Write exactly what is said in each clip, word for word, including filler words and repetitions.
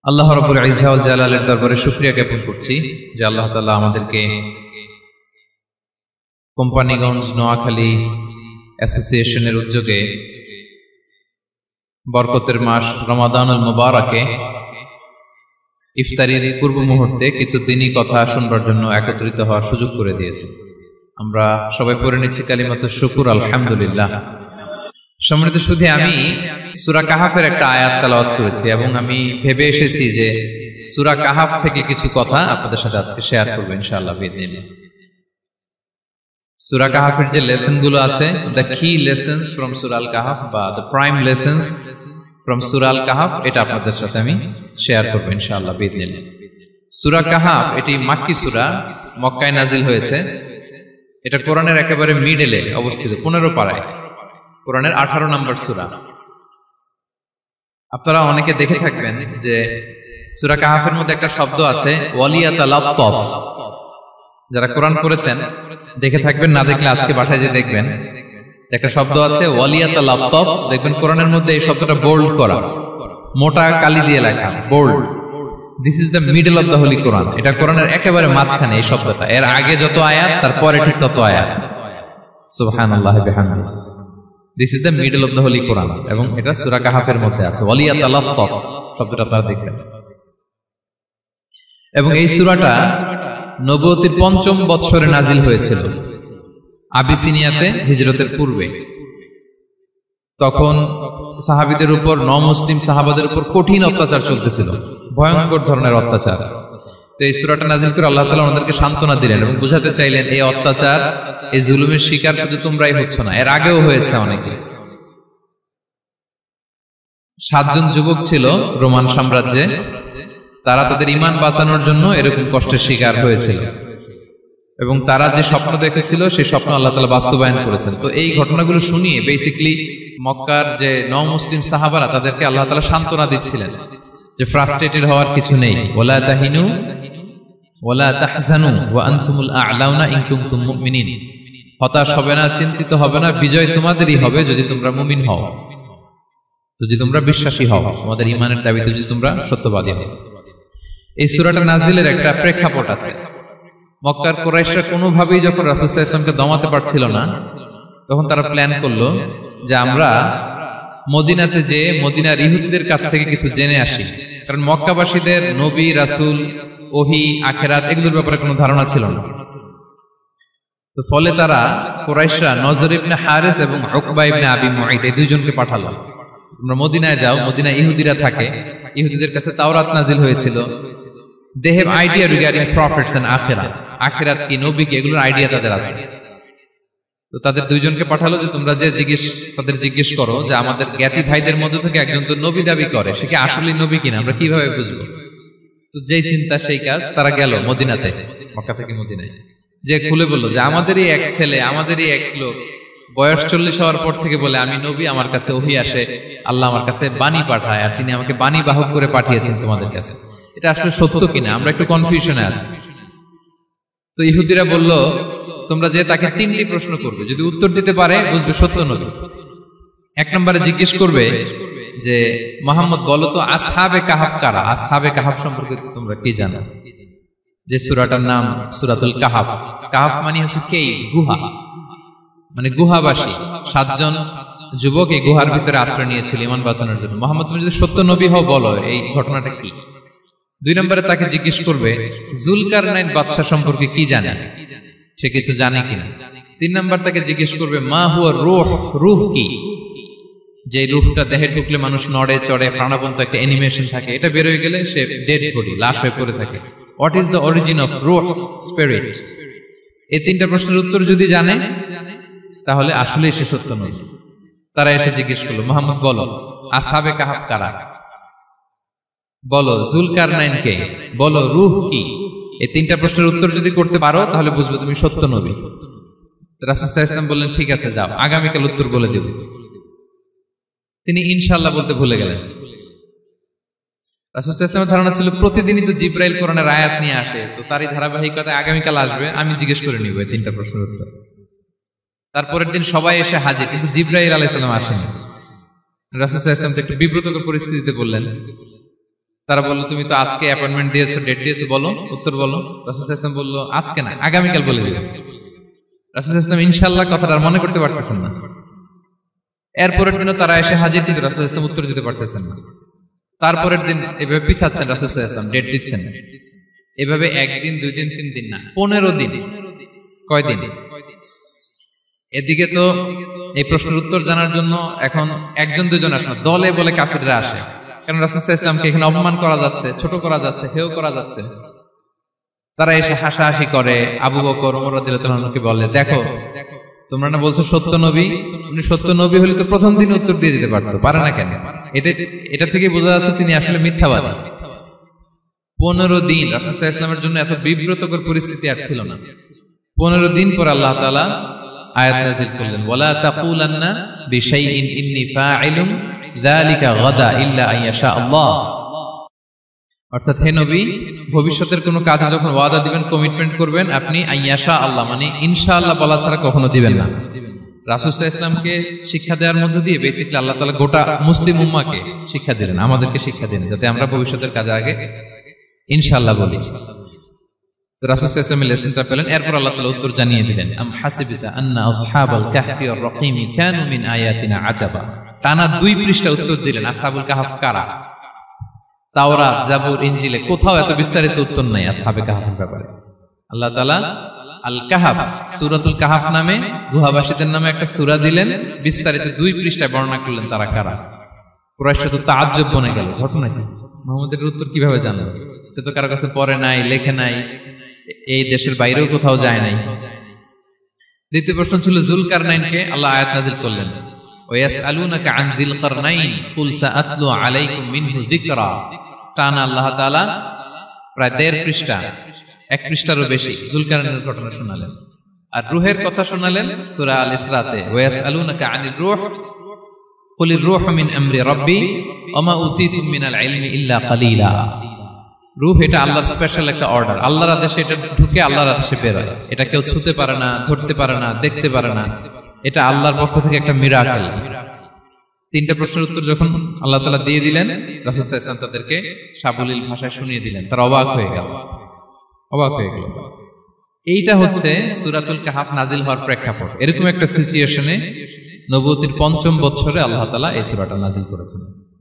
আল্লাহ রাব্বুল ইজ্জা ওয়াল জালালের দরবারে শুকরিয়া জ্ঞাপন করছি যে আল্লাহ তাআলা আমাদেরকে কোম্পানিগঞ্জ নোয়াখালী অ্যাসোসিয়েশনের উদ্যোগে বরকতের মাস রমাদানুল মুবারাকে ইফতারির পূর্ব মুহূর্তে কিছু দিনই কথা শুনবার জন্য একত্রিত হওয়ার সুযোগ করে দিয়েছে। আমরা সবাই পড়ে নিচ্ছি কালিমাতুশ শুকর, আলহামদুলিল্লাহ। সম্মানিত শুধু আমি সূরা কাহাফের একটা আয়াত তেলাওয়াত করেছি এবং আমি ভেবে এসেছি যে সূরা কাহাফ থেকে কিছু কথা আপনাদের সাথে আজকে শেয়ার করব ইনশাআল্লাহ বিইذنিল্লাহ। সূরা কাহাফের যে লেসন গুলো আছে, দ্য কি lessons from Surah Al Kahf বা the prime lessons from Surah Al Kahf, এটা আপনাদের সাথে আমি শেয়ার করব ইনশাআল্লাহ বিইذنিল্লাহ। সূরা কাহাফ এটি মাক্কি সূরা, মক্কায় নাজিল হয়েছে। এটা কোরআনের একেবারে মিডলে অবস্থিত, পনেরো পারায়, কোরআনের আঠারো নম্বর সূরা। আপনারা অনেকে দেখে থাকবেন যে সূরা কাহাফের মধ্যে একটা শব্দ আছে ওয়ালিয়াতালাত্তাফ। যারা কোরআন পড়েছেন দেখে থাকবেন, না দেখলে আজকে বাসায় যে দেখবেন একটা শব্দ আছে ওয়ালিয়াতালাত্তাফ। দেখবেন কোরআনের মধ্যে এই শব্দটা বোল্ড করা, মোটা কালি দিয়ে লেখা, bold. This is the middle of the holy Quran. এটা কোরআনের একেবারে মাঝখানে এই শব্দটা। এর আগে যত আয়াত তার পরে ঠিক তত আয়াত। সুবহানাল্লাহি বিহামদিহি। This is the middle of the holy Quran এবং এটা সূরা কাহাফের মধ্যে আছে। ওয়ালিয়াতালাত্তাফ শব্দটা আপনারা দেখবেন। এবং এই সূরাটা নবুয়তির পঞ্চম বৎসরে নাজিল হয়েছিল, আবিসিনিয়াতে হিজরতের পূর্বে। তখন সাহাবীদের উপর, নমুসলিম সাহাবাদের উপর কঠিন অত্যাচার চলতেছিল, ভয়ঙ্কর ধরনের অত্যাচার। তো এই সূরাটা নাজিল করে আল্লাহ তাআলা ওনাদেরকে সান্ত্বনা দিলেন এবং বুঝাতে চাইলেন এই অত্যাচার, এই জুলুমের শিকার শুধু তোমরাই হচ্ছ না, এর আগেও হয়েছে অনেকে। সাতজন যুবক ছিল রোমান সাম্রাজ্যে, তারা তাদের ঈমান বাঁচানোর জন্য এরকম কষ্টের শিকার হয়েছিল এবং তারা যে স্বপ্ন দেখেছিল সেই স্বপ্ন আল্লাহ তাআলা বাস্তবায়ন করেছেন। তো এই ঘটনাগুলো শুনিয়ে বেসিক্যালি মক্কার যে নও-মুসলিম সাহাবারা তাদেরকে আল্লাহ তাআলা সান্ত্বনা দিচ্ছিলেন যে ফ্রাস্ট্রেটেড হওয়ার কিছু নেই। ওয়ালা তাহিনু ওয়ালা তাহজানু ওয়া আনতুমুল আ'লাউনা ইন কুনতুম মুমিনিন। হতাশ হবে না, চিন্তিত হবে না, বিজয় তোমাদেরই হবে যদি তোমরা মুমিন হও, যদি তোমরা বিশ্বাসী হও, তোমাদের ঈমানের দাবিতে যদি তোমরা সত্যবাদী হও। এই সূরাটা নাজিলের একটা প্রেক্ষাপট আছে। মক্কার কুরাইশরা কোনোভাবেই যখন রাসূল সাল্লাল্লাহু আলাইহি ওয়াসাল্লামকে দমাতে পারছিল না, তখন তারা প্ল্যান করলো যে আমরা মদিনাতে যে মদিনার ইহুদিদের কাছ থেকে কিছু জেনে আসি। কারণ মক্কাবাসীদের নবী, রাসূল, ওহী, আখিরাত এগুলোর ব্যাপারে কোনো ধারণা ছিল না। তো ফলে তারা কুরাইশরা নজর ইবনে হারিস এবং উকবা ইবনে আবি মুঈত এই দুইজনকে পাঠালো, তোমরা মদিনায় যাও, মদিনায় ইহুদিরা থাকে, ইহুদিদের কাছে তাওরাত নাজিল হয়েছিল। They have idea regarding prophets and আখিরাত, আখিরাত কি, নবী কি, এগুলোর আইডিয়া তাদের আছে। তো তাদের দুইজনকে পাঠালো যে তোমরা যে জিজ্ঞেস তাদের জিজ্ঞেস করো যে আমাদের জ্ঞাতি ভাইদের মধ্যে থেকে একজন তো নবী দাবি করে, সে কি আসলেই নবী কিনা, আমরা কিভাবে বুঝবো? তো যেই চিন্তা সেই কাজ, তারা গেল মদিনাতে, মক্কা থেকে মদিনায়, যে খুলে বললো যে আমাদেরই এক ছেলে, আমাদেরই এক লোক বয়স চল্লিশ হওয়ার পর থেকে বলে আমি নবী, আমার কাছে ওহী আসে, আল্লাহ আমার কাছে বাণী পাঠায়, আর তিনি আমাকে বাণী বাহক করে পাঠিয়েছেন তোমাদের কাছে। এটা আসলে সত্য কিনা, আমরা একটু কনফিউশনে আছি। তো ইহুদিরা বলল তোমরা যে তাকে তিনটি প্রশ্ন করবে, যদি উত্তর দিতে পারে বুঝবে সত্য নবী। এক নম্বরে জিজ্ঞেস করবে যে মুহাম্মদ বলো তো আসহাবে কাহাফ কারা, আসহাবে কাহাফ সম্পর্কে তোমরা কি জানো? যে সূরাটার নাম সূরাতুল কাহাফ। কাহাফ মানে হচ্ছে কেই, গুহা, মানে গুহাবাসী। সাতজন যুবক এই গুহার ভিতরে আশ্রয় নিয়েছিল ঈমান বাঁচানোর জন্য। মুহাম্মদ তুমি যদি সত্য নবী হও বলো এই ঘটনাটা কি। দুই নম্বরে তাকে জিজ্ঞেস করবে জুলকারনাইন বাদশা সম্পর্কে কি জানে, সে কিছু জানে কিনা। তিন নম্বর তাকে জিজ্ঞেস করবে মা হুয়া রূহ, রূহ কি, যে রূহটা দেহে ঢুকলে মানুষ নড়ে চড়ে, প্রাণবন্ত একটা অ্যানিমেশন থাকে, এটা বের হয়ে গেলে সে ডেড বডি, লাশ হয়ে পড়ে থাকে। What is the origin of রূহ, স্পিরিট। এই তিনটা প্রশ্নের উত্তর যদি জানে তাহলে আসলেই সে সত্য নয়। তারা এসে জিজ্ঞেস করলো মুহাম্মদ বলো আসহাবে কাহাফ কারা, বলো জুলকারনাইন কে, বলো রূহ কি। এই তিনটা প্রশ্নের উত্তর যদি করতে পারো তাহলে বুঝবে তুমি সত্য নবী। রাসূল সাল্লাল্লাহু আলাইহি ওয়াসাল্লাম বললেন ঠিক আছে যাও, আগামীকাল উত্তর বলে দেব। তিনি ইনশাআল্লাহ বলতে ভুলে গেলেন। রাসূল সাল্লাল্লাহু আলাইহি ওয়াসাল্লামের ধারণা ছিল প্রতিদিনই তো জিবরাইল কোরআনের আয়াত নিয়ে আসে, তো তারই ধারাবাহিকতায় আগামীকাল আসবে, আমি জিজ্ঞেস করে নিব এই তিনটা প্রশ্নের উত্তর। তারপরের দিন সবাই এসে হাজির, কিন্তু জিবরাইল আলাইহিস সালাম আসেনি। রাসূল সাল্লাল্লাহু আলাইহি ওয়াসাল্লাম একটু বিব্রতকর পরিস্থিতিতে বললেন, তারা বললো তুমি তো আজকে অ্যাপয়েন্টমেন্ট দিয়েছো, ডেট দিয়েছো, বলো উত্তর বলো। রাসূল সাল্লাল্লাহু আলাইহি ওয়াসাল্লাম বললো আজকে না, আগামীকাল বলে দিলাম। রাসূল সাল্লাল্লাহু আলাইহি ওয়াসাল্লাম ইনশাআল্লাহ কথাটা মনে করতে পারতেছেন না। এরপরের দিনও তারা এসে হাজির, কিন্তু রাসূল সাল্লাল্লাহু আলাইহি ওয়াসাল্লাম উত্তর দিতে পারতেছেন না। তারপরের দিন এভাবে পিছাচ্ছেন, রাসূল সাল্লাল্লাহু আলাইহি ওয়াসাল্লাম ডেট দিচ্ছেন। এভাবে একদিন, দুই দিন, তিন দিন না, পনেরো দিন। কয় দিন? এদিকে তো এই প্রশ্নের উত্তর জানার জন্য এখন একজন দুজন আসে না, দলে বলে কাফিররা আসে। কারণ রাসূল সাল্লাল্লাহু আলাইহি ওয়াসাল্লামকে এখানে অপমান করা যাচ্ছে, ছোট করা যাচ্ছে, হেয় করা যাচ্ছে। তারা এসে হাসাহাসি করে। আবু বকর, ওমর রাদিয়াল্লাহু আনহুকে বলে, দেখো তোমরা না বলছো সত্য নবী, উনি সত্য নবী হলে তো প্রথম দিন উত্তর দিয়ে দিতে পারতো, পারে না কেন? এটা এটা থেকে বোঝা যাচ্ছে তিনি আসলে মিথ্যাবাদী। পনেরো দিন রাসূল সাল্লাল্লাহু আলাইহি ওয়াসাল্লামের জন্য এত বিব্রতকর পরিস্থিতি আর ছিল না। পনেরো দিন পর আল্লাহ তাআলা আয়াত নাযিল করলেন, ওয়ালা তাকুলান্না বিশাইইন ইন্নী ফাইলুন যালিকা গাদা ইল্লা আইয়াশা আল্লাহ। অর্থাৎ হে নবী, ভবিষ্যতের কোনো কাজে যখন ওয়াদা দিবেন, কমিটমেন্ট করবেন, আপনি আইয়াশা আল্লাহ মানে ইনশাআল্লাহ বলা ছাড়া কখনো দিবেন না। রাসূল সাল্লাল্লাহু আলাইহি ওয়াসাল্লামকে শিক্ষা দেওয়ার মধ্য দিয়ে বেসিক্যালি আল্লাহ তাআলা গোটা মুসলিম উম্মাহকে শিক্ষা দিলেন, আমাদেরকে শিক্ষা দিলেন, যাতে আমরা ভবিষ্যতের কাজে আগে ইনশাআল্লাহ বলি। তো রাসূল সাল্লাল্লাহু আলাইহি ওয়াসাল্লাম লেসনটা পেলেন। এরপর আল্লাহ তাআলা উত্তর জানিয়ে দিলেন, আম হাসিবিতা আন্না আসহাবাল কাহফি ওয়ার রাকিমি কানু মিন আয়াতিনা আজাবা। টানা দুই পৃষ্ঠা উত্তর দিলেন আসহাবুল কাহফ কারা। তাওরাত, জাবুর, ইনজিলে কোথাও এত বিস্তারিত উত্তর নাই আসহাবে কাহফের ব্যাপারে। আল্লাহ তাআলা আল কাহফ, সূরাতুল কাহফ নামে গুহাবাসীদের নামে একটা সূরা দিলেন, বিস্তারিত দুই পৃষ্ঠায় বর্ণনা করলেন তারা কারা। কুরাইশরা তো তাআজ্জুব বনে গেল, ঘটনা কি, মুহাম্মদের উত্তর কিভাবে জানলো? সে তো কারো কাছে পড়ে নাই, লেখে নাই, এই দেশের বাইরেও কোথাও যায় নাই। দ্বিতীয় প্রশ্ন ছিল যুলকারনাইনকে আল্লাহ আয়াত নাযিল করলেন, ওয়াসআলুনাকা আন যিলকারনাইন কুল সাআতলু আলাইকুম মিনহু যিকরা। টানা আল্লাহ তাআলা প্রায় দেড় পৃষ্ঠা, এক পৃষ্ঠারও বেশি যুলকারনাইনের ঘটনা শোনালেন। আর রূহের কথা শোনালেন সূরা আল ইসরাতে, ওয়াসআলুনাকা আনির রূহ কুলির রূহু মিন আমরি রাব্বি ওয়া মা উতীতুম মিনাল ইলমি ইল্লা কালিলা। রূহ এটা আল্লাহর স্পেশাল একটা অর্ডার, আল্লাহর আদেশে এটা ঢুকে আল্লাহর আদেশে বের হয়। এটা কেউ ছুতে পারে না, ধরতে পারে না, দেখতে পারে না, এটা আল্লাহর পক্ষ থেকে একটা মিরাকেল। তিনটা প্রশ্নের উত্তর যখন আল্লাহ তাআলা দিয়ে দিলেন, রাসূল সাল্লাল্লাহু আলাইহি ওয়াসাল্লাম তাদেরকে সাবলীল ভাষায় শুনিয়ে দিলেন। তারা অবাক হয়ে গেল, অবাক হয়ে গেল। এইটা হচ্ছে সূরাতুল কাহফ নাজিল হওয়ার প্রেক্ষাপট। এরকম একটা সিচুয়েশনে নবুয়তির পঞ্চম বছরে আল্লাহ তাআলা এই সূরাটা নাজিল করেছেন।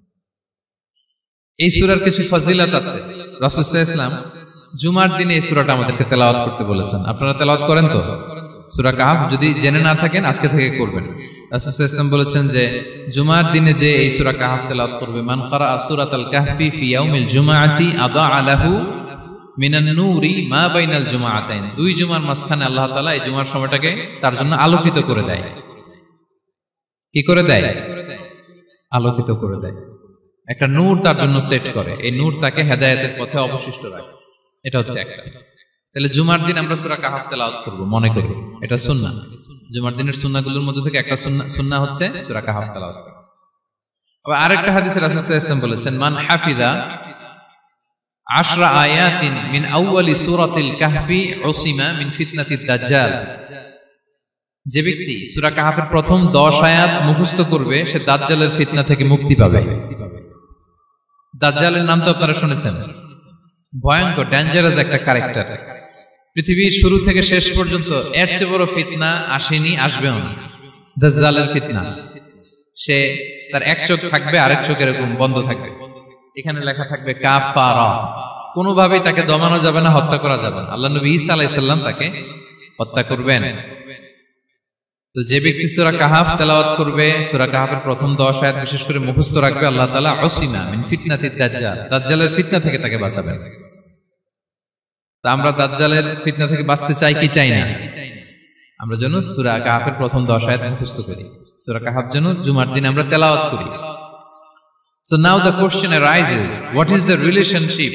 এই সূরার কিছু ফজিলত আছে। রাসূল সাল্লাল্লাহু আলাইহি ওয়াসাল্লাম জুমার দিনে এই সূরাটা আমাদেরকে তেলাওয়াত করতে বলেছেন। আপনারা তেলাওয়াত করেন তো সূরা কাহফ? যদি জেনে না থাকেন আজকে থেকে করবেন। রাসূল সাল্লাল্লাহু আলাইহি ওয়াসাল্লাম বলেছেন যে জুমার দিনে যে এই সূরা কাহফ তেলাওয়াত করবে, মান ক্বারাআ সূরাতাল কাহফি ফি ইয়াউমিল জুমআতি আদাআ লাহু মিনান নূরি মা বাইনাল জুমআতাইন। দুই জুমার মাঝখানে আল্লাহ তাআলা এই জুমার সময়টাকে তার জন্য আলোকিত করে দেয়। কি করে দেয়? আলোকিত করে দেয়। একটা নূর তার জন্য সেট করে, এই নূর তাকে হেদায়েতের পথে অবশিষ্ট রাখে। এটা হচ্ছে একটা। তাহলে জুমার দিন আমরা সূরা কাহফ তেলাওয়াত করব, মনে করি এটা সুন্নাহ। জুমার দিনের সুন্নাহগুলোর মধ্যে থেকে একটা সুন্নাহ সুন্নাহ হচ্ছে সূরা কাহফ তেলাওয়াত করা। আবার আরেকটা হাদিসে রাসূল সাল্লাল্লাহু আলাইহি ওয়াসাল্লাম বলেছেন, মান হাফিযা আশরা আয়াতিন মিন আউয়ালি সূরাতিল কাহফি উসিমা মিন ফিতনাতিদ দাজ্জাল। যে ব্যক্তি সূরা কাহফের প্রথম দশ আয়াত মুখস্থ করবে, সে দাজ্জালের ফিতনা থেকে মুক্তি পাবে। দাজ্জালের নাম তো আপনারা শুনেছেন, ভয়ঙ্কর ডেঞ্জারাস একটা ক্যারেক্টার। পৃথিবীর শুরু থেকে শেষ পর্যন্ত এর চেয়ে বড় ফিতনা আসেনি, আসবেও না। দাজ্জালের ফিতনা, সে তার এক চোখ থাকবে, আরেক চোখ এরকম বন্ধ থাকবে, এখানে লেখা থাকবে কাফারা। কোনোভাবেই তাকে দমানো যাবে না, হত্যা করা যাবে না। আল্লাহ নবী ঈসা আলাইহিস সালাম তাকে হত্যা করবেন। তো যে ব্যক্তি সূরা কাহফ তেলাওয়াত করবে, সূরা কাহফের প্রথম দশ আয়াত বিশেষ করে মুখস্থ রাখবে, আল্লাহ তাআলা উসিমা মিন ফিতনাতিদ দাজ্জাল, দাজ্জালের ফিতনা থেকে তাকে বাঁচাবেন। তা আমরা দাজ্জালের ফিতনা থেকে বাঁচতে চাই কি চাই না? আমরা যেন সূরা কাহফের প্রথম দশ আয়াত মুখস্থ করি, সূরা কাহফ যেন জুমার দিন আমরা তেলাওয়াত করি। So now the question arises, what is the relationship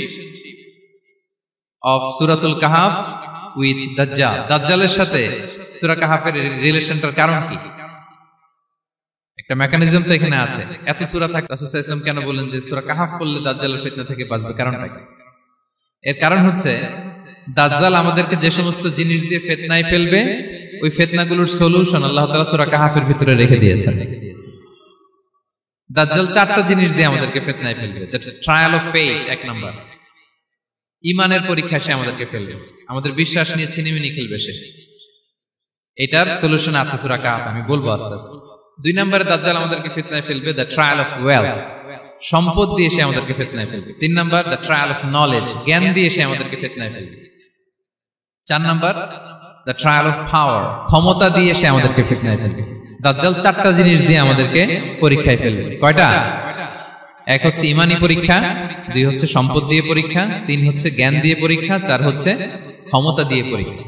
of Suratul Kahf with Dajjal? দাজ্জালের সাথে সূরা কাহফের রিলেশনটার কারণ কি? একটা মেকানিজম তো এখানে আছে। এত সূরা থাকে, রাসূল সাল্লাল্লাহু আলাইহি ওয়াসাল্লাম কেন বলেন যে সূরা কাহফ পড়লে দাজ্জালের ফিতনা থেকে বাঁচবে? কারণটা কি? এর কারণ হচ্ছে দাজ্জাল আমাদেরকে যে সমস্ত জিনিস দিয়ে ফিতনায় ফেলবে, ওই ফিতনাগুলোর সলিউশন আল্লাহ তাআলা সূরা কাহফের ভিতরে রেখে দিয়েছেন। দাজ্জাল চারটা জিনিস দিয়ে আমাদেরকে ফিতনায় ফেলবে। দ্যাটস ট্রায়াল অফ ফেথ, এক নাম্বার। ইমানের পরীক্ষা সে আমাদেরকে ফেলবে, আমাদের বিশ্বাস নিয়ে ছিনিমিনি খেলবে সে। এটার সলিউশন আছে সূরা কাহফ, আমি বলবো আস্তে আস্তে। দুই নম্বরে দাজ্জাল আমাদেরকে ফিতনায় ফেলবে দ্য ট্রায়াল অফ ওয়েলথ, সম্পদ দিয়ে সে আমাদেরকে ফিতনায় ফেলবে। তিন number the trial of knowledge, জ্ঞান দিয়ে সে আমাদেরকে ফিতনায় ফেলবে। চার number the trial of power, ক্ষমতা দিয়ে সে আমাদেরকে ফিতনায় ফেলবে। দাজ্জাল চারটা জিনিস দিয়ে আমাদেরকে পরীক্ষায় ফেলবে। কয়টা? এক হচ্ছে ইমানি পরীক্ষা, দুই হচ্ছে সম্পদ দিয়ে পরীক্ষা, তিন হচ্ছে জ্ঞান দিয়ে পরীক্ষা, চার হচ্ছে ক্ষমতা দিয়ে পরীক্ষা।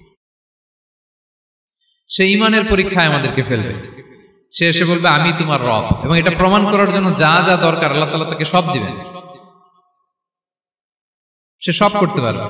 সে ইমানের পরীক্ষায় আমাদেরকে ফেলবে। সে এসে বলবে আমি তোমার রব, এবং এটা প্রমাণ করার জন্য যা যা দরকার আল্লাহ তাআলা তাকে সব দিবেন, সে সব করতে পারবে।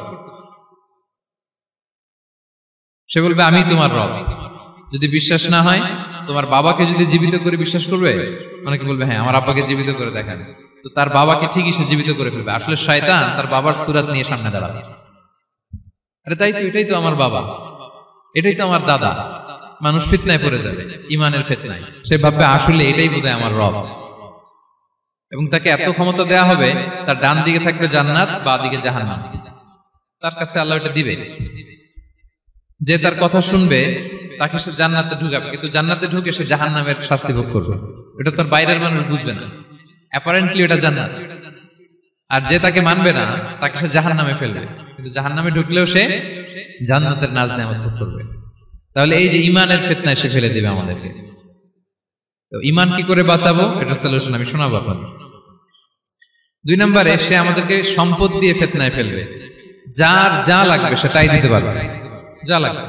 সে বলবে আমি তোমার রব। যদি বিশ্বাস না হয়, তোমার বাবাকে যদি জীবিত করে বিশ্বাস করবে, অনেকে বলবে হ্যাঁ আমার আব্বাকে জীবিত করে দেখান, তো তার বাবাকে ঠিকই সে জীবিত করে ফেলবে। আসলে শয়তান তার বাবার সুরাত নিয়ে সামনে দাঁড়াবে, আরে তাই তো, এটাই তো আমার বাবা, এটাই তো আমার দাদা। মানুষ ফিতনায় পড়ে যাবে, ইমানের ফিতনায়। সে ভাববে আসলে এটাই বোধহয় আমার রব, এবং তাকে এত ক্ষমতা দেয়া হবে, তার ডান দিকে থাকবে জান্নাত, বাঁ দিকে জাহান্নাম। তার কাছে আল্লাহ এটা দিবে। যে তার কথা শুনবে তাকে সে জান্নাতে ঢুকাবে, কিন্তু জান্নাতে ঢুকে সে জাহান্নামের শাস্তি ভোগ করবে। এটা তার বাইরের মানুষ বুঝবে না, অ্যাপারেন্টলি এটা জান্নাত। আর যে তাকে মানবে না তাকে সে জাহান্নামে ফেলবে, কিন্তু জাহান্নামে ঢুকলেও সে জান্নাতের নাজ নেয়ামত ভোগ করবে। তাহলে এই যে ইমানের ফিতনায় সে ফেলে দিবে আমাদেরকে। তো ইমান কি করে বাঁচাবো, এটা সলিউশন আমি শোনাবো আপনাদের। দুই নম্বরে সে আমাদেরকে সম্পদ দিয়ে ফিতনায় ফেলবে। যার যা লাগবে সে তাই দিতে পারবে, যা লাগবে।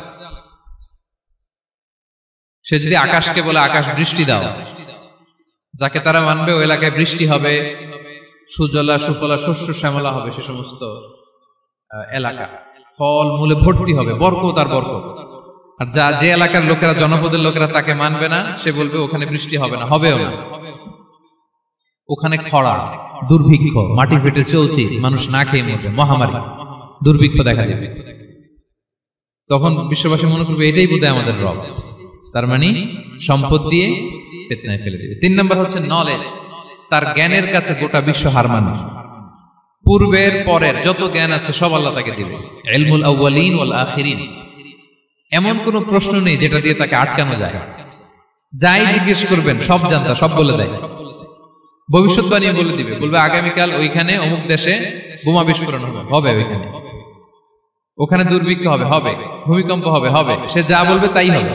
সে যদি আকাশকে বলে আকাশ বৃষ্টি দাও, যাকে তারা মানবে ওই এলাকায় বৃষ্টি হবে, সুজলা সুফলা শস্য শ্যামলা হবে সে সমস্ত এলাকা, ফল মূলে ভর্তি হবে, বরকত আর বরকত। আর যা যে এলাকার লোকেরা, জনপদের লোকেরা তাকে মানবে না, সে বলবে ওখানে বৃষ্টি হবে না, হবেও না, ওখানে খরা, দুর্ভিক্ষ, মাটি ফেটে চলছে, মানুষ না খেয়ে মরবে, মহামারী, দুর্ভিক্ষ দেখা দেবে। তখন বিশ্ববাসী মনে করবে এটাই বোধহয় আমাদের রব। তার মানে সম্পদ দিয়ে ফিতনায় ফেলে দেবে। তিন নম্বর হচ্ছে নলেজ, তার জ্ঞানের কাছে গোটা বিশ্ব হার মানে। পূর্বের পরের যত জ্ঞান আছে সব আল্লাহ তাকে দিবে। ইলমুল আউয়ালিন ওয়াল আখিরিন, এমন কোন প্রশ্ন নেই যেটা দিয়ে তাকে আটকানো যায়। যাই জিজ্ঞেস করবেন সব জানতা, সব বলে দেয়। ভবিষ্যৎবাণী বলে দিবে, বলবে আগামীকাল ওইখানে অমুক দেশে বোমা বিস্ফোরণ হবে, হবে ওইখানে, ওখানে দুর্ভিক্ষ হবে, হবে, ভূমিকম্প হবে, হবে। সে যা বলবে তাই হবে।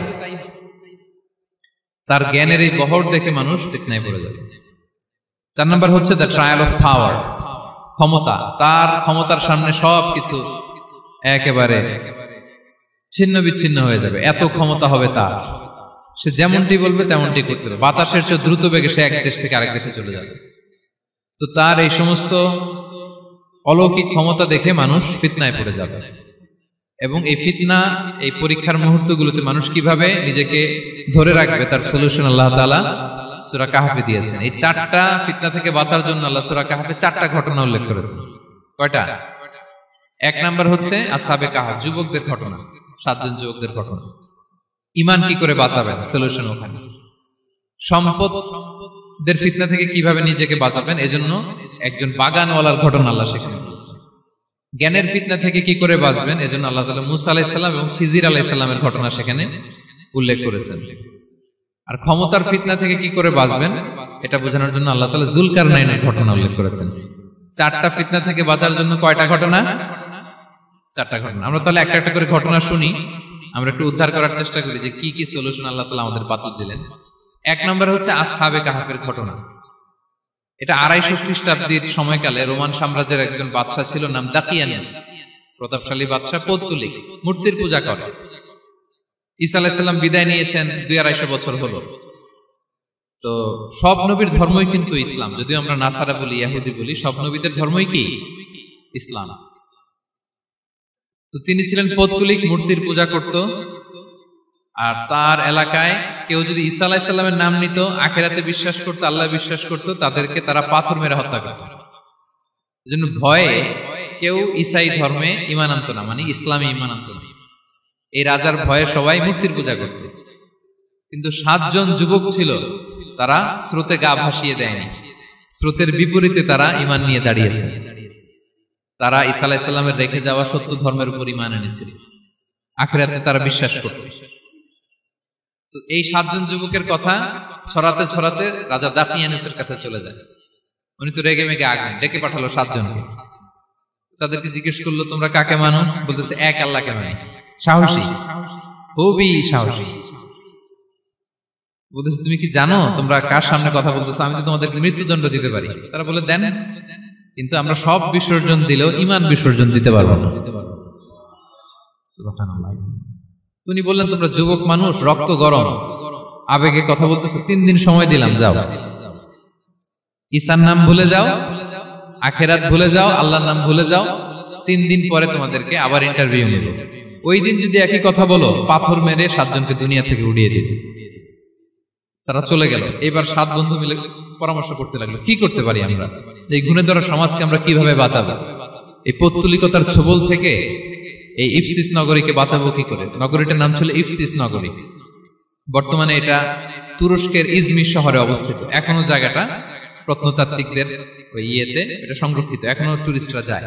তার জ্ঞানের এই বহর দেখে মানুষ ফিতনায় পড়ে যাবে। চার নম্বর হচ্ছে দ্য ট্রায়াল অফ পাওয়ার, ক্ষমতা। তার ক্ষমতার সামনে সবকিছু একেবারে ছিন্ন বিচ্ছিন্ন হয়ে যাবে, এত ক্ষমতা হবে তার। সে যেমনটি বলবে তেমনটি করতে হবে। বাতাসের চেয়ে দ্রুত বেগে সে এক দেশ থেকে আরেক দেশে চলে যাবে। তো তার এই সমস্ত অলৌকিক ক্ষমতা দেখে মানুষ ফিতনায় পড়ে যাবে। এবং এই ফিতনা, এই পরীক্ষার মুহূর্তগুলোতে মানুষ কিভাবে নিজেকে ধরে রাখবে তার সলিউশন আল্লাহ তাআলা সূরা কাহফে দিয়েছেন। এই চারটা ফিতনা থেকে বাঁচার জন্য আল্লাহ সূরা কাহফে চারটা ঘটনা উল্লেখ করেছেন। কয়টা? এক নাম্বার হচ্ছে আসহাবে কাহফ, যুবকদের ঘটনা, সাতজন যুবকদের ঘটনা। ইমান কি করে বাঁচাবেন, সলিউশন ওখানে। সম্পদের ফিতনা থেকে কিভাবে নিজেকে বাঁচাবেন, এজন্য একজন বাগানওয়ালার ঘটনা আল্লাহ সেখানে বলেছেন। জ্ঞানের ফিতনা থেকে কি করে বাঁচবেন, এজন্য আল্লাহ তাআলা মুসা আলাইহিস সালাম এবং খিজির আলাইহিস সালামের ঘটনা সেখানে উল্লেখ করেছেন। আর ক্ষমতার ফিতনা থেকে কি করে বাঁচবেন এটা বোঝানোর জন্য আল্লাহ তাআলা যুলকারনাইনের ঘটনা উল্লেখ করেছেন। চারটা ফিতনা থেকে বাঁচার জন্য কয়টা ঘটনা? চারটা ঘটনা। আমরা তাহলে একটা একটা করে ঘটনা শুনি, আমরা একটু উদ্ধার করার চেষ্টা করি যে কি কি সলিউশন আল্লাহ তাআলা আমাদের বাতলে দিলেন। এক নম্বর হচ্ছে আসহাবে কাহফের ঘটনা। এটা আড়াইশো খ্রিস্টাব্দীর সময়কালে রোমান সাম্রাজ্যের একজন বাদশাহ ছিল, নাম দাকিয়ানুস, প্রতাপশালী বাদশাহ, পৌত্তলিক, মূর্তির পূজা করে। ঈসা আলাইহিস সালাম বিদায় নিয়েছেন, দুই আড়াইশো বছর হলো। তো সব নবীর ধর্মই কিন্তু ইসলাম, যদিও আমরা নাসারা বলি, ইহুদি বলি, সব নবীদের ধর্মই কি ইসলাম। তো তিনি ছিলেন পৌত্তলিক, মূর্তির পূজা করত। আর তার এলাকায় কেউ যদি ঈসা আলাইহিস সালামের নাম নিত, আখিরাতে বিশ্বাস করত, আল্লাহ বিশ্বাস করত, তাদেরকে তারা পাথর মেরে হত্যা করত। এজন্য ভয়ে কেউ ঈসাই ধর্মে ঈমান আনত না, মানে ইসলামে ঈমান আনত না। এই রাজার ভয়ে সবাই মূর্তির পূজা করত। কিন্তু সাতজন যুবক ছিল, তারা স্রোতে গা ভাসিয়ে দেয়নি, স্রোতের বিপরীতে তারা ঈমান নিয়ে দাঁড়িয়েছে। তারা ঈসা আলাইহিস সালামের রেখে যাওয়া সত্য ধর্মের উপর ঈমান এনেছিল, আখিরাতে তারা বিশ্বাস করত। তো এই সাতজন যুবকের কথা ছড়াতে ছড়াতে রাজা দাকিয়ানুসের কাছে চলে যায়। উনি তো রেগে মেগে আগুন ডেকে পাঠালো সাতজনকে। তাদেরকে জিজ্ঞেস করলো, তোমরা কাকে মানো? বলতেছে এক আল্লাহকে মানি। সাহসী, খুবই সাহসী। বলতেছে তুমি কি জানো তোমরা কার সামনে কথা বলতেছো? আমি তো তোমাদেরকে মৃত্যুদণ্ড দিতে পারি। তারা বলে দেন, কিন্তু আমরা সব বিসর্জন দিলেও ঈমান বিসর্জন দিতে পারবো না। সুবহানাল্লাহ। উনি বললেন, তোমরা যুবক মানুষ, রক্ত গরম, আবেগে কথা বলতেছো, তিন দিন সময় দিলাম, যাও ঈসার নাম ভুলে যাও, আখেরাত ভুলে যাও, আল্লাহর নাম ভুলে যাও, তিন দিন পরে তোমাদেরকে আবার ইন্টারভিউ নেব। ওই দিন যদি একই কথা বলো, পাথর মেরে সাতজনকে দুনিয়া থেকে উড়িয়ে দিবে। তারা চলে গেল। এবার সাত বন্ধু মিলে পরামর্শ করতে লাগলো, কি করতে পারি আমরা, এই গুণে ধরা সমাজকে আমরা কিভাবে বাঁচাবো, এই পৌত্তলিকতার ছোবল থেকে এই ইফসিস নগরীকে বাঁচাবো কি করে। নগরীটার নাম ছিল ইফসিস নগরী। বর্তমানে এটা তুরস্কের ইজমির শহরে অবস্থিত। এখনো জায়গাটা প্রত্নতাত্ত্বিকদের ইয়েতে এটা সংরক্ষিত, এখনো টুরিস্টরা যায়।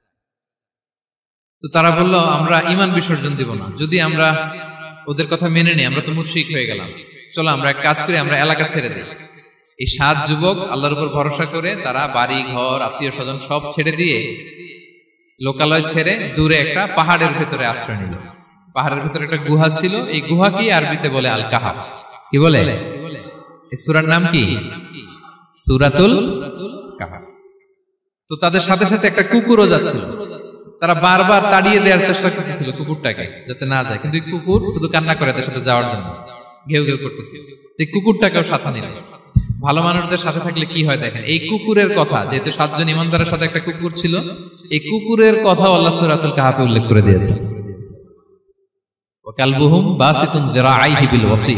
তো তারা বলল, আমরা ঈমান বিসর্জন দিব না, যদি আমরা ওদের কথা মেনে নিই আমরা তো মুশরিক হয়ে গেলাম, চলো আমরা এক কাজ করি, আমরা এলাকা ছেড়ে দিই। এই সাত যুবক আল্লাহর উপর ভরসা করে তারা বাড়ি ঘর আত্মীয় স্বজন সব ছেড়ে দিয়ে, লোকালয় ছেড়ে দূরে একটা পাহাড়ের ভেতরে আশ্রয় নিল। পাহাড়ের ভেতরে একটা গুহা ছিল, এই গুহাকেই আরবিতে বলে আল কাহাফ। কি বলে? এই সূরার নাম কি? সূরাতুল কাহাফ। তো তাদের সাথে সাথে একটা কুকুরও যাচ্ছিল। তারা বারবার তাড়িয়ে দেওয়ার চেষ্টা করতেছিল কুকুরটাকে, যাতে না যায়, কিন্তু কুকুর শুধু কান্না করে তার সাথে যাওয়ার জন্য ঘেউ ঘেউ করতেছিল। এই কুকুরটাকেও সাথে নিল। ভালো মানুষদের সাথে থাকলে কি হয় দেখেন, এই কুকুরের কথা, যেহেতু সাতজন ইমানদারের সাথে একটা কুকুর ছিল, এই কুকুরের কথা আল্লাহ সূরাতুল কাহাফে উল্লেখ করে দিয়েছেন। ওয়া কালবুহুম বাসিতুন যিরাআইহি বিল ওয়াসি।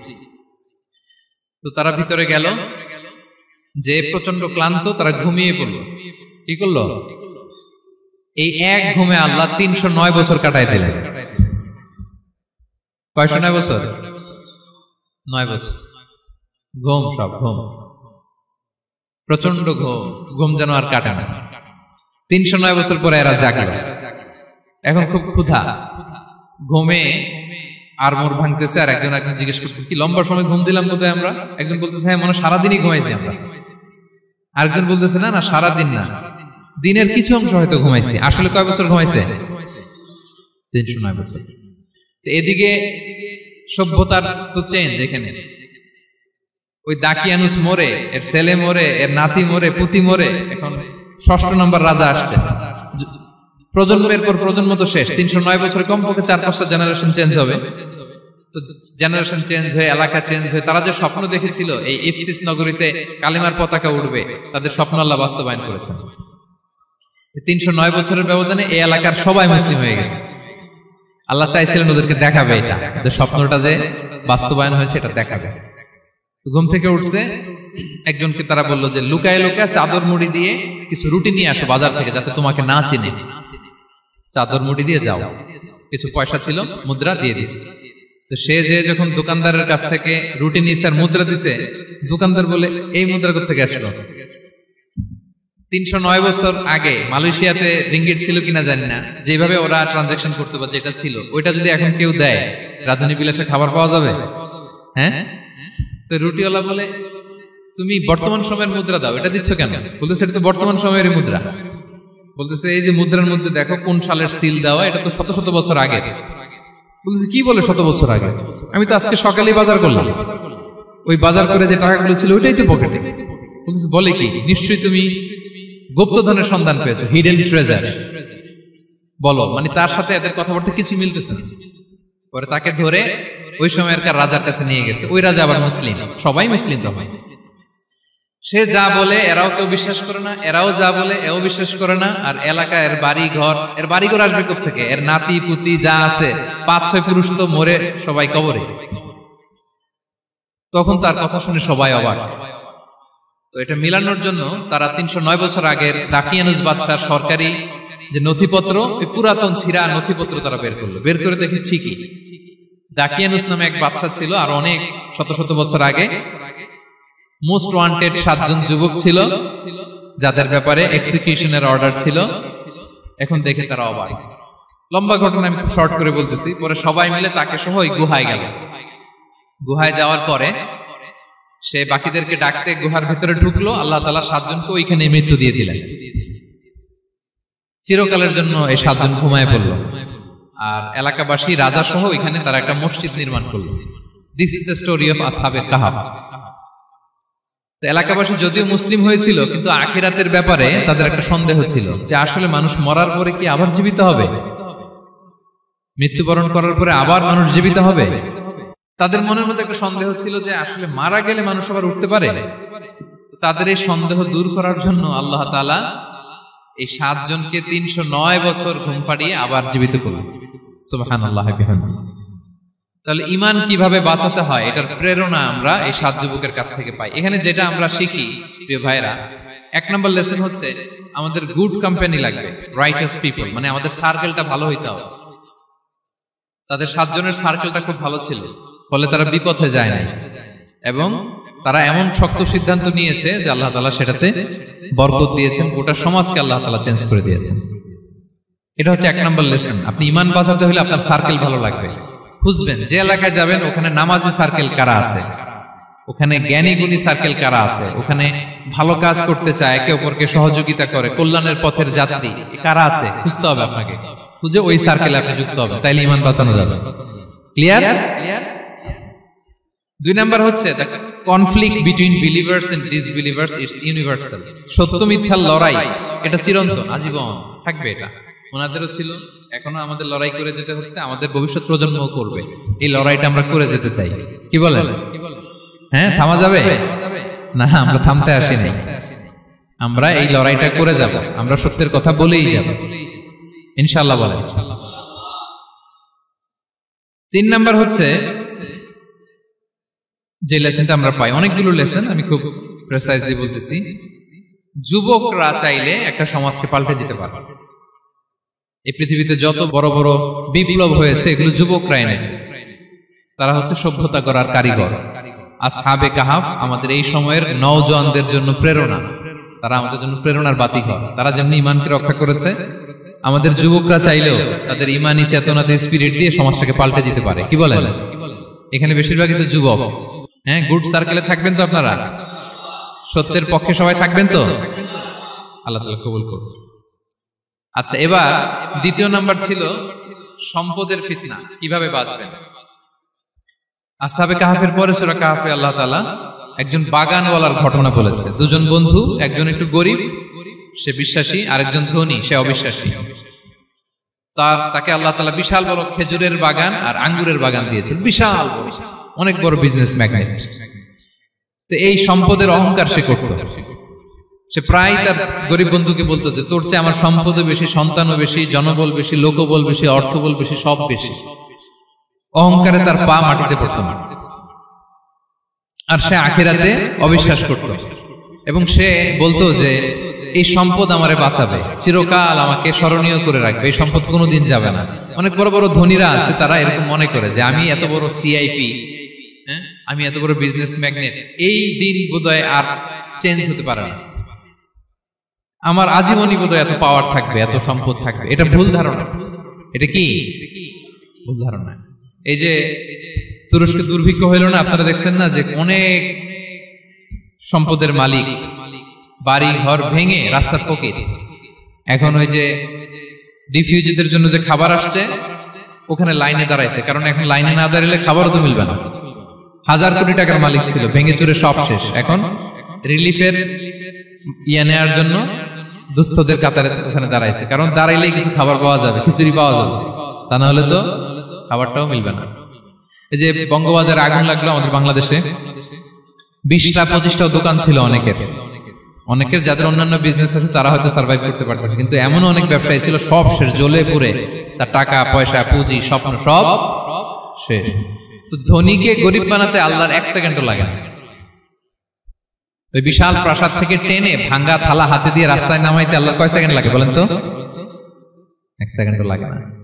তো তারা ভিতরে গেল, যে প্রচন্ড ক্লান্ত, তারা ঘুমিয়ে পড়ল। কি করলো? এই এক ঘুমে আল্লাহ তিনশো নয় বছর কাটাই দিলেন। কয়শো নয় বছর? নয় বছর ঘুম, সব ঘুম, প্রচন্ড ঘুম, ঘুম যেন আর কাটে না। তিনশো নয় বছর পরে এরা জাগল। এখন খুব ক্ষুধা, ঘুমে আর মোর ভাঙতেছে। আর একজন একজন জিজ্ঞেস করতেছে, কি লম্বা সময় ঘুম দিলাম কোথায় আমরা? একজন বলতেছে, হ্যাঁ মনে সারাদিনই ঘুমাইছি আমরা। আরেকজন বলতেছে, না না সারাদিন না, দিনের কিছু অংশ হয়তো ঘুমাইছি। আসলে কয় বছর ঘুমাইছে? তিনশো নয় বছর। এদিকে সভ্যতার তো চেঞ্জ। এখানে ওই দাকিয়ানুস মরে, এর ছেলে মরে, এর নাতি মরে, পুতি মরে, এখন ষষ্ঠ নম্বর রাজা আসছে। প্রজন্মের পর প্রজন্ম তো শেষ। তিনশো নয় বছরে কমপক্ষে চার পাঁচটা জেনারেশন চেঞ্জ হবে। তো জেনারেশন চেঞ্জ হয়ে, এলাকা চেঞ্জ হয়ে, তারা যে স্বপ্ন দেখেছিল এই ইফসিস নগরীতে কালিমার পতাকা উঠবে, তাদের স্বপ্ন আল্লাহ বাস্তবায়ন করেছেন। তিনশো নয় বছরের ব্যবধানে এই এলাকার সবাই মুসলিম হয়ে গেছে। আল্লাহ চাইছিলেন ওদেরকে দেখাবে, এটা ওদের স্বপ্নটা যে বাস্তবায়ন হয়েছে এটা দেখাবে। ঘুম থেকে উঠছে, একজনকে তারা বললো যে লুকায় লুকায় চাদর মুড়ি দিয়ে কিছু রুটি নিয়ে আসো বাজার থেকে, যাতে তোমাকে না চিনে। চাদর মুড়ি দিয়ে যাও। কিছু পয়সা ছিল, মুদ্রা দিয়ে দিছে। তো সে যে যখন দোকানদারের কাছ থেকে রুটি নিয়েছে আর মুদ্রা দিছে, দোকানদার বলে, এই মুদ্রা কোথা থেকে আসলো? তিনশো নয় বছর আগে মালয়েশিয়াতে রিঙ্গিট ছিল কিনা জানি না, যেভাবে ওরা ট্রানজাকশন করতে পারে, যেটা ছিল ওইটা যদি এখন কেউ দেয়, রাজধানী বিলাসে খাবার পাওয়া যাবে? হ্যাঁ। তো রুটিওয়ালা বলে, তুমি বর্তমান সময়ের মুদ্রা দাও, এটা দিচ্ছ কেন? বলতেছে, এটা তো বর্তমান সময়ের মুদ্রা। বলতেছে, এই যে মুদ্রার মধ্যে দেখো কোন সালের সিল দেওয়া, এটা তো শত শত বছর আগে। বলতেছে, কি বলে শত বছর আগে? আমি তো আজকে সকালেই বাজার করলাম, ওই বাজার করে যে টাকাগুলো ছিল ওইটাই তো পকেটে। বলতেছে, বলে কি? নিশ্চয়ই তুমি গুপ্তধনের সন্ধান পেয়েছো, হিডেন ট্রেজার। বলো, মানে তার সাথে এদের কথাবার্তা কিছু মিলতেছে না। পরে তাকে ধরে ওই সময়কার রাজার কাছে নিয়ে গেছে। ওই রাজা আবার মুসলিম, সবাই মুসলিম তো হয়। সে যা বলে এরাও কেউ বিশ্বাস করে না, এরাও যা বলে এও বিশ্বাস করে না। আর এলাকা, এর বাড়ি ঘর, এর বাড়ি ঘর আসবে কোথেকে? এর নাতি পুতি যা আছে, পাঁচ ছয় পুরুষ তো মরে সবাই কবরে। তখন তার কথা শুনে সবাই অবাক। তো এটা মিলানোর জন্য তারা তিনশো নয় বছর আগের দাকিয়ানুস বাদশার সরকারি যে নথিপত্র, ওই পুরাতন ছিঁড়া নথিপত্র তারা বের করলো। বের করে দেখে ঠিকই দাকিয়ানুস নামে এক বাদশা ছিল, আর অনেক শত শত বছর আগে। মোস্ট ওয়ান্টেড সাতজন যুবক ছিল যাদের ব্যাপারে এক্সিকিউশনের অর্ডার ছিল। এখন দেখে তারা অবাক। লম্বা ঘটনা আমি খুব শর্ট করে বলতেছি। পরে সবাই মিলে তাকে সহ ওই গুহায় গেল। গুহায় যাওয়ার পরে সে বাকিদেরকে ডাকতে গুহার ভিতরে ঢুকলো। আল্লাহ তাআলা সাতজনকে ওইখানে মৃত্যু দিয়ে দিলেন। চিরকালের জন্য এই সাতজন ঘুমায় পড়ল। আর এলাকাবাসী রাজা সহ ওইখানে তারা একটা মসজিদ নির্মাণ করলো। This is the story of আসহাবে কাহাফ। তো এলাকাবাসী যদিও মুসলিম হয়েছিল, কিন্তু আখিরাতের ব্যাপারে তাদের একটা সন্দেহ ছিল যে আসলে মানুষ মরার পরে কি আবার জীবিত হবে, মৃত্যুবরণ করার পরে আবার মানুষ জীবিত হবে। তাদের মনের মধ্যে একটা সন্দেহ ছিল যে আসলে মারা গেলে মানুষ আবার উঠতে পারে। তাদের এই সন্দেহ দূর করার জন্য আল্লাহ তাআলা এই সাতজনকে তিনশো নয় বছর ঘুম পাড়িয়ে আবার জীবিত করলেন। সুবহানাল্লাহ বিহামদিহি। তাহলে ঈমান কিভাবে বাঁচাতে হয় এটার প্রেরণা আমরা এই সাত যুবকের কাছ থেকে পাই। এখানে যেটা আমরা শিখি প্রিয় ভাইরা, এক নম্বর লেসন হচ্ছে আমাদের গুড কোম্পানি লাগবে, রাইটাস পিপল, মানে আমাদের সার্কেলটা ভালো হইতে হবে। তাদের সাতজনের সার্কেলটা খুব ভালো ছিল, ফলে তারা বিপথে যায় নাই এবং তারা এমন শক্ত সিদ্ধান্ত নিয়েছে যে আল্লাহ তাআলা সেটাতে বরকত দিয়েছেন, গোটা সমাজকে আল্লাহ তাআলা চেঞ্জ করে দিয়েছেন। এটা হচ্ছে এক নম্বর লেসন। আপনি ঈমান বাঁচাতে হলে আপনার সার্কেল ভালো লাগবে। খুঁজবেন যে এলাকায় যাবেন ওখানে নামাজি সার্কেল কারা আছে, ওখানে জ্ঞানী গুণী সার্কেল কারা আছে, ওখানে ভালো কাজ করতে চায়, একে অপরকে সহযোগিতা করে, কল্যাণের পথের যাত্রী কারা আছে খুঁজতে হবে আপনাকে। খুঁজে ওই সার্কেলে আপনি যুক্ত হবে, তাইলে ঈমান বাঁচানো যাবে। ক্লিয়ার? দুই নাম্বার হচ্ছে conflict between believers and disbelievers it's universal. সত্য মিথ্যার লড়াই এটা চিরন্তন, আজীবন থাকবে। এটা ওনাদেরও ছিল, এখনো আমাদের লড়াই করে যেতে হচ্ছে, আমাদের ভবিষ্যৎ প্রজন্মও করবে। এই লড়াইটা আমরা করে যেতে চাই। কি বলেন? হ্যাঁ, থামা যাবে না? আমরা থামতে আসি নাই, আমরা এই লড়াইটা করে যাব। আমরা সত্যের কথা বলেই যাব ইনশাআল্লাহ। বলেন। তিন নাম্বার হচ্ছে যে লেসনটা আমরা পাই, অনেকগুলো লেসন, আমি খুব প্রেসাইজলি বলতেছি। যুবকরা চাইলে একটা সমাজকে পাল্টে দিতে পারে। এই পৃথিবীতে যত বড় বড় বিপ্লব হয়েছে এগুলো যুবকরা এনেছে। তারা হচ্ছে সভ্যতা গড়ার কারিগর। আসহাবে কাহাফ আমাদের এই সময়ের নওজওয়ানদের জন্য প্রেরণা। তারা আমাদের জন্য প্রেরণার বাতিঘর। তারা যেমনি ঈমানকে রক্ষা করেছে, আমাদের যুবকরা চাইলেও তাদের ঈমানি চেতনাতে স্পিরিট দিয়ে সমাজটাকে পাল্টে দিতে পারে। কি বলেন? এখানে বেশিরভাগই তো যুবক। হ্যাঁ, গুড সার্কেলে থাকবেন তো আপনারা? সত্যের পক্ষে সবাই থাকবেন তো? আল্লাহ তাআলা কবুল করুন। আচ্ছা, এবার দ্বিতীয় নাম্বার ছিল সম্পদের ফিতনা, কিভাবে বাঁচবেন। আসহাবে কাহাফের পরে সূরা কাহাফে আল্লাহ তাআলা একজন বাগানওয়ালার ঘটনা বলেছে। দুজন বন্ধু, একজন একটু গরিব, সে বিশ্বাসী, আরেকজন ধনী, সে অবিশ্বাসী। তার তাকে আল্লাহ তাআলা বিশাল বড় খেজুরের বাগান আর আঙ্গুরের বাগান দিয়েছেন, বিশাল অনেক বড় বিজনেস ম্যাগনেট। তো এই সম্পদের অহংকার সে করত। সে প্রায় তার গরিব বন্ধুকে বলতো যে তোর চেয়ে আমার সম্পদও বেশি, সন্তানও বেশি, জনবল বেশি, লোকবল বেশি, অর্থবল বেশি, সব বেশি। অহংকারে তার পা মাটিতে পড়ত না। আর সে আখিরাতে অবিশ্বাস করত এবং সে বলতো যে এই সম্পদ আমারে বাঁচাবে, চিরকাল আমাকে স্মরণীয় করে রাখবে, এই সম্পদ কোনোদিন যাবে না। অনেক বড় বড় ধনীরা আছে, তারা এরকম মনে করে যে আমি এত বড় সিআইপি, হ্যাঁ, আমি এত বড় বিজনেস ম্যাগনেট, এই দিন বোধহয় আর চেঞ্জ হতে পারে না, আমার আজীবনই বোধহয় এত পাওয়ার থাকবে, এত সম্পদ থাকবে। এটা ভুল ধারণা। এটা কি ভুল ধারণা? এই যে তুরস্কে দুর্ভিক্ষ হইল না, আপনারা দেখছেন না যে অনেক সম্পদের মালিক বাড়ি ঘর ভেঙে রাস্তার পকেট। এখন ওই যে রিফিউজিদের জন্য যে খাবার আসছে ওখানে লাইনে দাঁড়াইছে, কারণ এখন লাইনে না দাঁড়ালে খাবারও তো মিলবে না। হাজার কোটি টাকার মালিক ছিল, ভেঙে চুরে সব শেষ। এখন রিলিফের ইয়া নেওয়ার জন্য দুস্থদের কাতারে ওখানে দাঁড়াইছে, কারণ দাঁড়াইলেই কিছু খাবার পাওয়া যাবে, খিচুড়ি পাওয়া যাবে, তা না হলে তো খাবারটাও মিলবে না। এই যে বঙ্গবাজারে আগুন লাগলো আমাদের বাংলাদেশে, বিশটা পঁচিশটা দোকান ছিল অনেকের, অনেকের যাদের অন্যান্য বিজনেস আছে তারা হয়তো সার্ভাইভ করতে পারতেছে, কিন্তু এমন অনেক ব্যবসায়ী ছিল সব শেষ, জ্বলে পুড়ে, তার টাকা পয়সা পুঁজি স্বপ্ন সব শেষ। তো ধনীকে গরিব বানাতে আল্লাহর এক সেকেন্ডও লাগে না। ওই বিশাল প্রাসাদ থেকে টেনে ভাঙ্গা থালা হাতে দিয়ে রাস্তায় নামাইতে আল্লাহর কয় সেকেন্ড লাগে বলেন তো? এক সেকেন্ডও লাগে না।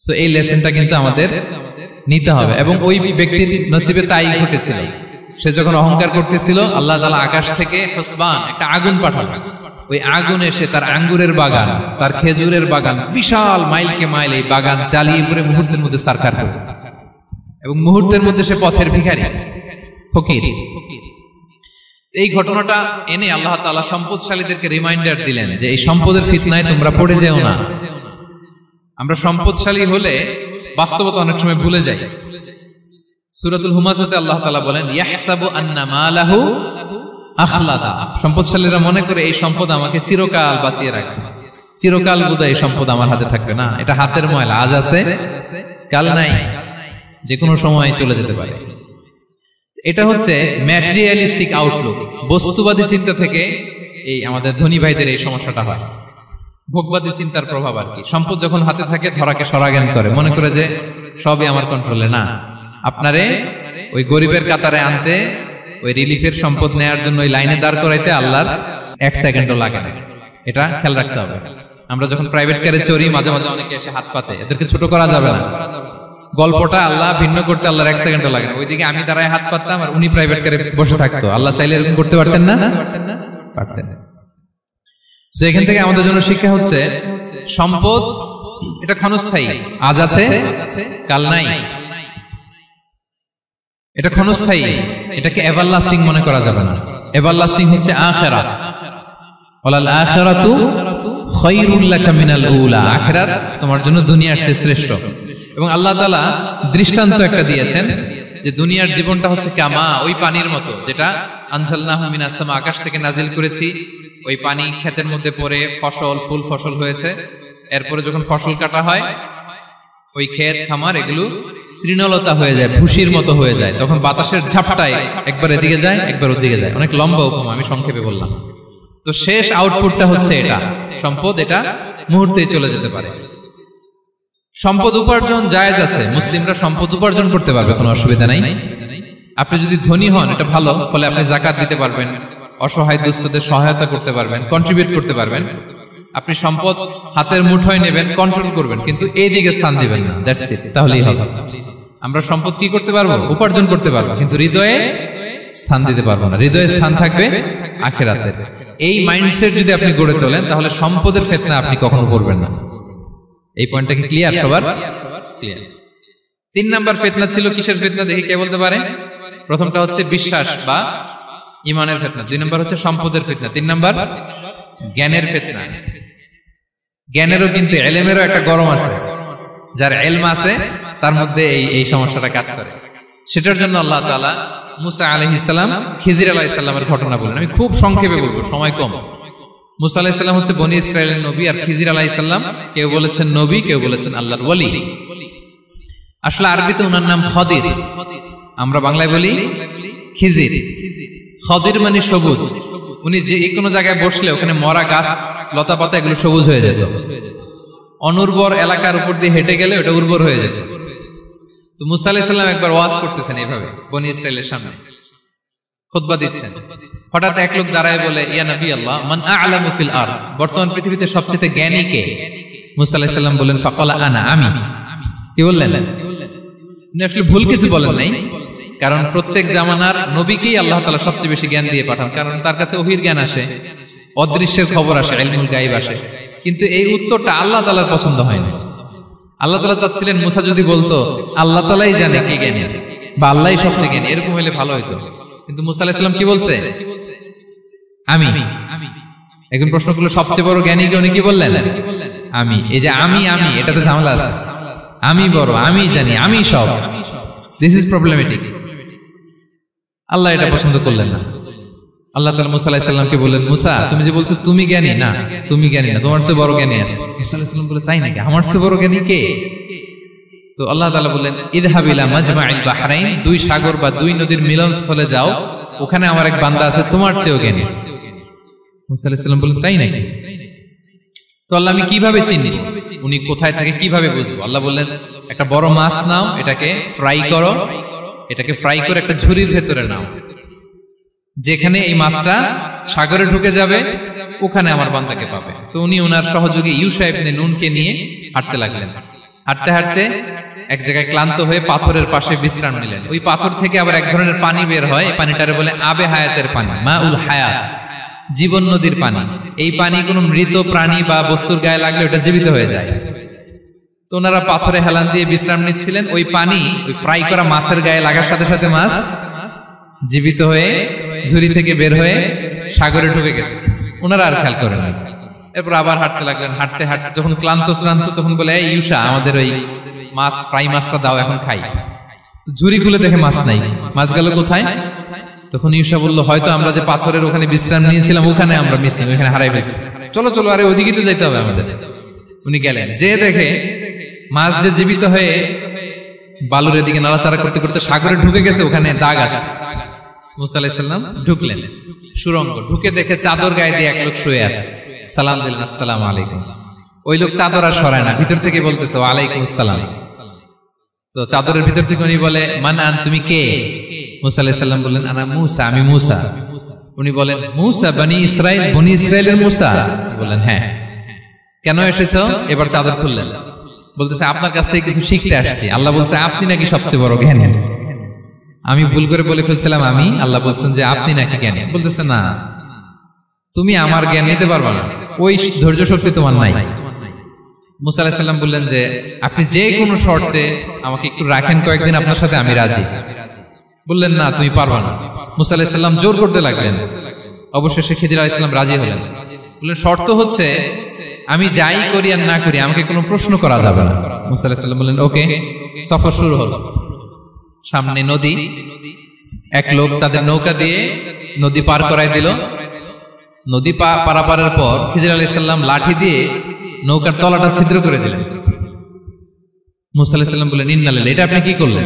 সো এই লেসনটা কিন্তু আমাদের নিতে হবে। এবং ওই ব্যক্তির নসিবে তাই ঘটেছিল, সে যখন অহংকার করতেছিল আল্লাহ তাআলা আকাশ থেকে হুসবান একটা আগুন পাঠালেন, ওই আগুন এসে তার আঙ্গুরের বাগান, তার খেজুরের বাগান, বিশাল মাইলকে মাইল এই বাগান জ্বালিয়ে পুরো মুহূর্তের মধ্যে সারখার করে, এবং মুহূর্তের মধ্যে সে পথের ভিখারি, ফকির। এই ঘটনাটা এনে আল্লাহ তাআলা সম্পদশালীদেরকে রিমাইন্ডার দিলেন যে এই সম্পদের ফিতনায় তোমরা পড়ে যেও না। আমরা সম্পদশালী হলে বাস্তবতা অনেক সময় ভুলে যাই। সূরাতুল হুমাজাতে আল্লাহ তাআলা বলেন ইয়াহসাবু আন্না মালাহু আখলাদা, সম্পদশালীরা মনে করে এই সম্পদ আমাকে চিরকাল বাঁচিয়ে রাখবে, চিরকাল বোধহয় এই সম্পদ আমার হাতে থাকবে। না, এটা হাতের ময়লা, আজ আছে কাল নাই, যে কোনো সময় চলে যেতে পারে। এটা হচ্ছে ম্যাটেরিয়ালিস্টিক আউটলুক, বস্তুবাদী চিন্তা থেকে এই আমাদের ধনী ভাইদের এই সমস্যাটা হয়, ভোগবাদী চিন্তার প্রভাব আর কি। সম্পদ যখন হাতে থাকে ধরাকে সরাজ্ঞান করে, মনে করে যে সবই আমার কন্ট্রোলে। না, আপনারে ওই গরিবের কাতারে আনতে, ওই রিলিফের সম্পদ নেয়ার জন্য ওই লাইনে দাঁড় করাইতে আল্লাহর এক সেকেন্ডও লাগে না, এটা খেয়াল রাখতে হবে। আমরা যখন প্রাইভেট কারে চড়ি মাঝে মাঝে অনেকে এসে হাত পাতে, এদেরকে ছোট করা যাবে না। গল্পটা আল্লাহ ভিন্ন করতে আল্লাহর এক সেকেন্ডও লাগে না। ওইদিকে আমি দাঁড়ায় হাত পাততাম আর উনি প্রাইভেট কারে বসে থাকতো, আল্লাহ চাইলে এরকম করতে পারতেন না? পারতেন। তো এখান থেকে আমাদের জন্য শিক্ষা হচ্ছে সম্পদ এটা ক্ষণস্থায়ী, আজ আছে কাল নাই, এটা ক্ষণস্থায়ী, এটাকে এভারলাস্টিং মনে করা যাবে না। এভারলাস্টিং হচ্ছে আখিরাত, ওয়ালাল আখিরাতু খায়রুল লাকা মিনাল উলা, আখিরাত তোমার জন্য দুনিয়ার চেয়ে শ্রেষ্ঠ। এবং আল্লাহ তাআলা দৃষ্টান্ত একটা দিয়েছেন যে দুনিয়ার জীবনটা হচ্ছে কামা, ওই পানির মতো যেটা আনজালনাহু মিনাস সামা, আকাশ থেকে নাজিল করেছি। ওই পানি ক্ষেতের মধ্যে পড়ে ফসল, ফুল ফসল হয়েছে, এরপরে যখন ফসল কাটা হয় ওই ক্ষেত খামার এগুলো তৃণলতা হয়ে যায়, ভুসির মতো হয়ে যায়, তখন বাতাসের ঝাপটায় একবার এদিকে যায় একবার ওদিকে যায়। অনেক লম্বা উপমা, আমি সংক্ষেপে বললাম। তো শেষ আউটপুটটা হচ্ছে এটা, সম্পদ এটা মুহূর্তেই চলে যেতে পারে। সম্পদ উপার্জন জায়েজ আছে, মুসলিমরা সম্পদ উপার্জন করতে পারবে, কোনো অসুবিধা নাই। আপনি যদি ধনী হন এটা ভালো, ফলে আপনি যাকাত দিতে পারবেন, অসহায় দুস্থদের সহায়তা করতে পারবেন, কন্ট্রিবিউট করতে পারবেন। আপনি সম্পদ হাতের মুঠোয় নেবেন, কন্ট্রোল করবেন, কিন্তু এই দিকে স্থান দিবেন না, দ্যাটস ইট, তাহলেই হবে। আমরা সম্পদ কি করতে পারবো? উপার্জন করতে পারবো, কিন্তু হৃদয়ে স্থান দিতে পারবো না। হৃদয়ে স্থান থাকবে আখিরাতের। এই মাইন্ডসেট যদি আপনি গড়ে তোলেন তাহলে সম্পদের ফিতনা আপনি কখনো পড়বেন না। এই পয়েন্টটা কি ক্লিয়ার সবার? ক্লিয়ার। তিন নাম্বার ফিতনা ছিল কিসের ফিতনা দেখি কে বলতে পারে? প্রথমটা হচ্ছে বিশ্বাস বা ইমানের ফিতনা, দুই নাম্বার হচ্ছে সম্পদের ফিতনা, তিন নাম্বার জ্ঞানের ফিতনা। জ্ঞানেরও কিন্তু ইলমেরও একটা গরম আছে, যার ইলম আছে তার মধ্যে এই এই সমস্যাটা কাজ করে। সেটার জন্য আল্লাহ তাআলা মুসা আলাইহিস সালাম, খিজির আলাইহিস সালামের ঘটনা বলেন। আমি খুব সংক্ষেপে বলবো, সময় কম। মুসা আলাইহিস সালাম হচ্ছে বনি ইসরাইলের নবী, আর খিজির আলাইহিস সালাম কেউ বলেছেন নবী, কেউ বলেছেন আল্লাহর ওলি। আসলে আরবিতে ওনার নাম খদির, আমরা বাংলায় বলি খিজির। খদির মানে সবুজ। উনি যে কোনো জায়গায় বসলে ওখানে মরা গাছ, লতা পাতা এগুলো সবুজ হয়ে যেত। অনুর্বর এলাকার উপর দিয়ে হেঁটে গেলে ওটা উর্বর হয়ে যেত। তো মুসা আলাইহিস সালাম একবার ওয়াজ করতেছেন এইভাবে বনি ইসরাইলের সামনে, খুতবা দিচ্ছেন। হঠাৎ এক লোক দাঁড়ায় বলে, ইয়া নবী আল্লাহ, মান আ'লামু ফিল আরদ, বর্তমান পৃথিবীতে সবচেয়ে জ্ঞানী কে? মুসা আলাইহিস সালাম বলেন, ফাকালা আনা, আমি। কি বললেন? উনি আসলে ভুল কিছু বলেন নাই, কারণ প্রত্যেক জামানার নবীকেই আল্লাহ তাআলা সবচেয়ে বেশি জ্ঞান দিয়ে পাঠান, কারণ তার কাছে ওহীর জ্ঞান আসে, অদৃশ্যের খবর আসে, ইলমুল গায়ব আসে। কিন্তু এই উত্তরটা আল্লাহ তাআলার পছন্দ হয় না। আল্লাহ তাআলা চাচ্ছিলেন মুসা যদি বলতো আল্লাহ তাআলাই জানে কে জ্ঞানী বা আল্লাহই সবচেয়ে জ্ঞানী, এরকম হলে ভালো হতো। কিন্তু মুসা আলাইহিস সালাম কি বলছে? আমি। এখন প্রশ্ন করলো সবচেয়ে বড় জ্ঞানী কে? উনি কি বললেন? আমি। এই যে আমি আমি এটাতে ঝামেলা আছে। আমি বড়, আমি জানি, আমি সব, দিস ইজ প্রবলেমেটিক। আল্লাহ এটা পছন্দ করলেন না। আল্লাহ তাআলা মুসা আলাইহিস সালামকে বললেন, মুসা তুমি যে বলছো তুমি জ্ঞানী, না তুমি জ্ঞানী না, তোমার চেয়ে বড় জ্ঞানী আছে। মুসা আলাইহিস সালাম বলে, তাই নাকি? আমার চেয়ে বড় জ্ঞানী কে? তো আল্লাহ তাআলা বললেন, ইযহাব ইলা মাজমাইল বাহরাইন, দুই সাগর বা দুই নদীর মিলনস্থলে যাও, ওখানে আমার এক বান্দা আছে তোমার চেয়েও জ্ঞানী। মুসা আলাইহিস সালাম বললেন, তাই নাকি? তো আল্লাহ, আমি কিভাবে চিনি উনি কোথায় থাকে, কিভাবে বুঝবো? আল্লাহ বললেন, একটা বড় মাছ নাও, এটাকে ফ্রাই করো, এটাকে ফ্রাই করে একটা ঝুড়ির ভেতরে নাও, যেখানে এই মাছটা সাগরে ঢুকে যাবে ওখানে আমার বান্দাকে পাবে। তো উনি ওনার সহযোগী ইউশা ইবনে নুনকে নিয়ে হাঁটতে লাগলেন। হাঁটতে হাঁটতে এক জায়গায় ক্লান্ত হয়ে পাথরের পাশে বিশ্রাম নিলেন। ওই পাথর থেকে আবার এক ধরনের পানি বের হয়, এই পানিটারে বলে আবে হায়াতের পানি, মা উল হায়াত, জীবন নদীর পানি। এই পানি কোনো মৃত প্রাণী বা বস্তুর গায়ে লাগলে ওটা জীবিত হয়ে যায়। তো ওনারা পাথরে হেলান দিয়ে বিশ্রাম নিচ্ছিলেন, ওই পানি ওই ফ্রাই করা মাছের গায়ে লাগার সাথে সাথে মাছ জীবিত হয়ে ঝুড়ি থেকে বের হয়ে সাগরে ঢুকে গেছে। ওনারা আর খেয়াল করেন না। এরপর আবার হাঁটতে লাগলেন। হাঁটতে হাঁটতে যখন ক্লান্ত শ্রান্ত তখন বলে, এই ইউসা, আমাদের ওই মাছ ফ্রাই মাছটা দাও, এখন খাই। ঝুড়ি খুলে দেখে মাছ নাই। মাছ গেল কোথায়? তখন ইউসা বলল, হয়তো আমরা যে পাথরের ওখানে বিশ্রাম নিয়েছিলাম ওখানে আমরা মিসিং, ওখানে হারাই ফেলছি। চলো চলো, আরে ওইদিকে তো যাইতে হবে আমাদের। উনি গেলেন, যে দেখে মাছ যে জীবিত হয়ে বালুর দিকে নাড়াচাড়া করতে করতে সাগরে ঢুকে গেছে, ওখানে দাগ আছে। মুসা আলাইহিস সালাম ঢুকলেন সুরঙ্গ, ঢুকে দেখে চাদর গায়ে দিয়ে এক লোক শুয়ে আছে। সালাম দিলেন, আসসালামু আলাইকুম। ওই লোক চাদর আর সরায় না, ভিতর থেকে বলতেছে ওয়ালাইকুম আসসালাম। তো চাদরের ভিতর থেকে উনি বলে, মান আন, তুমি কে? মুসা আলাইহিস সালাম বললেন, আনা মুসা, আমি মুসা। উনি বলেন, মুসা বনি ইসরাইল, বনি ইসরাইলের মুসা? বললেন, হ্যাঁ। কেন এসেছো? এবার চাদর খুললেন। বলতেছে, আপনার কাছ থেকে কিছু শিখতে আসছি। আল্লাহ বলছে, আপনি নাকি সবচেয়ে বড় জ্ঞানী। আমি ভুল করে বলে ফেলছিলাম আমি। আল্লাহ বলছেন যে আপনি নাকি জ্ঞানী। বলতেছে, না, তুমি আমার জ্ঞান নিতে পারবে না, ওই ধৈর্য শক্তি তোমার নাই। মুসা আলাইহিস সালাম বললেন যে আপনি যে কোনো শর্তে আমাকে একটু রাখেন কয়েকদিন আপনার সাথে, আমি রাজি। বললেন, না, তুমি পারবে না। মুসা আলাইহিস সালাম জোর করতে লাগলেন। অবশেষে খিদির আলাইহিস সালাম রাজি হলেন। বললেন, শর্ত হচ্ছে আমি যাই করি আর না করি আমাকে কোনো প্রশ্ন করা যাবে না। মুসা আলাইহিস সালাম বললেন, ওকে। সফর শুরু হলো। সামনে নদী, এক লোক তাদের নৌকা দিয়ে নদী পার করাই দিল। নদী পারাপারের পর খিজির আলাইহিস সালাম লাঠি দিয়ে নৌকার তলাটা ছিদ্র করে দিলেন। মুসা আলাইহিস সালাম বললেন, ইন্না লিল্লাহি, এটা আপনি কি করলেন?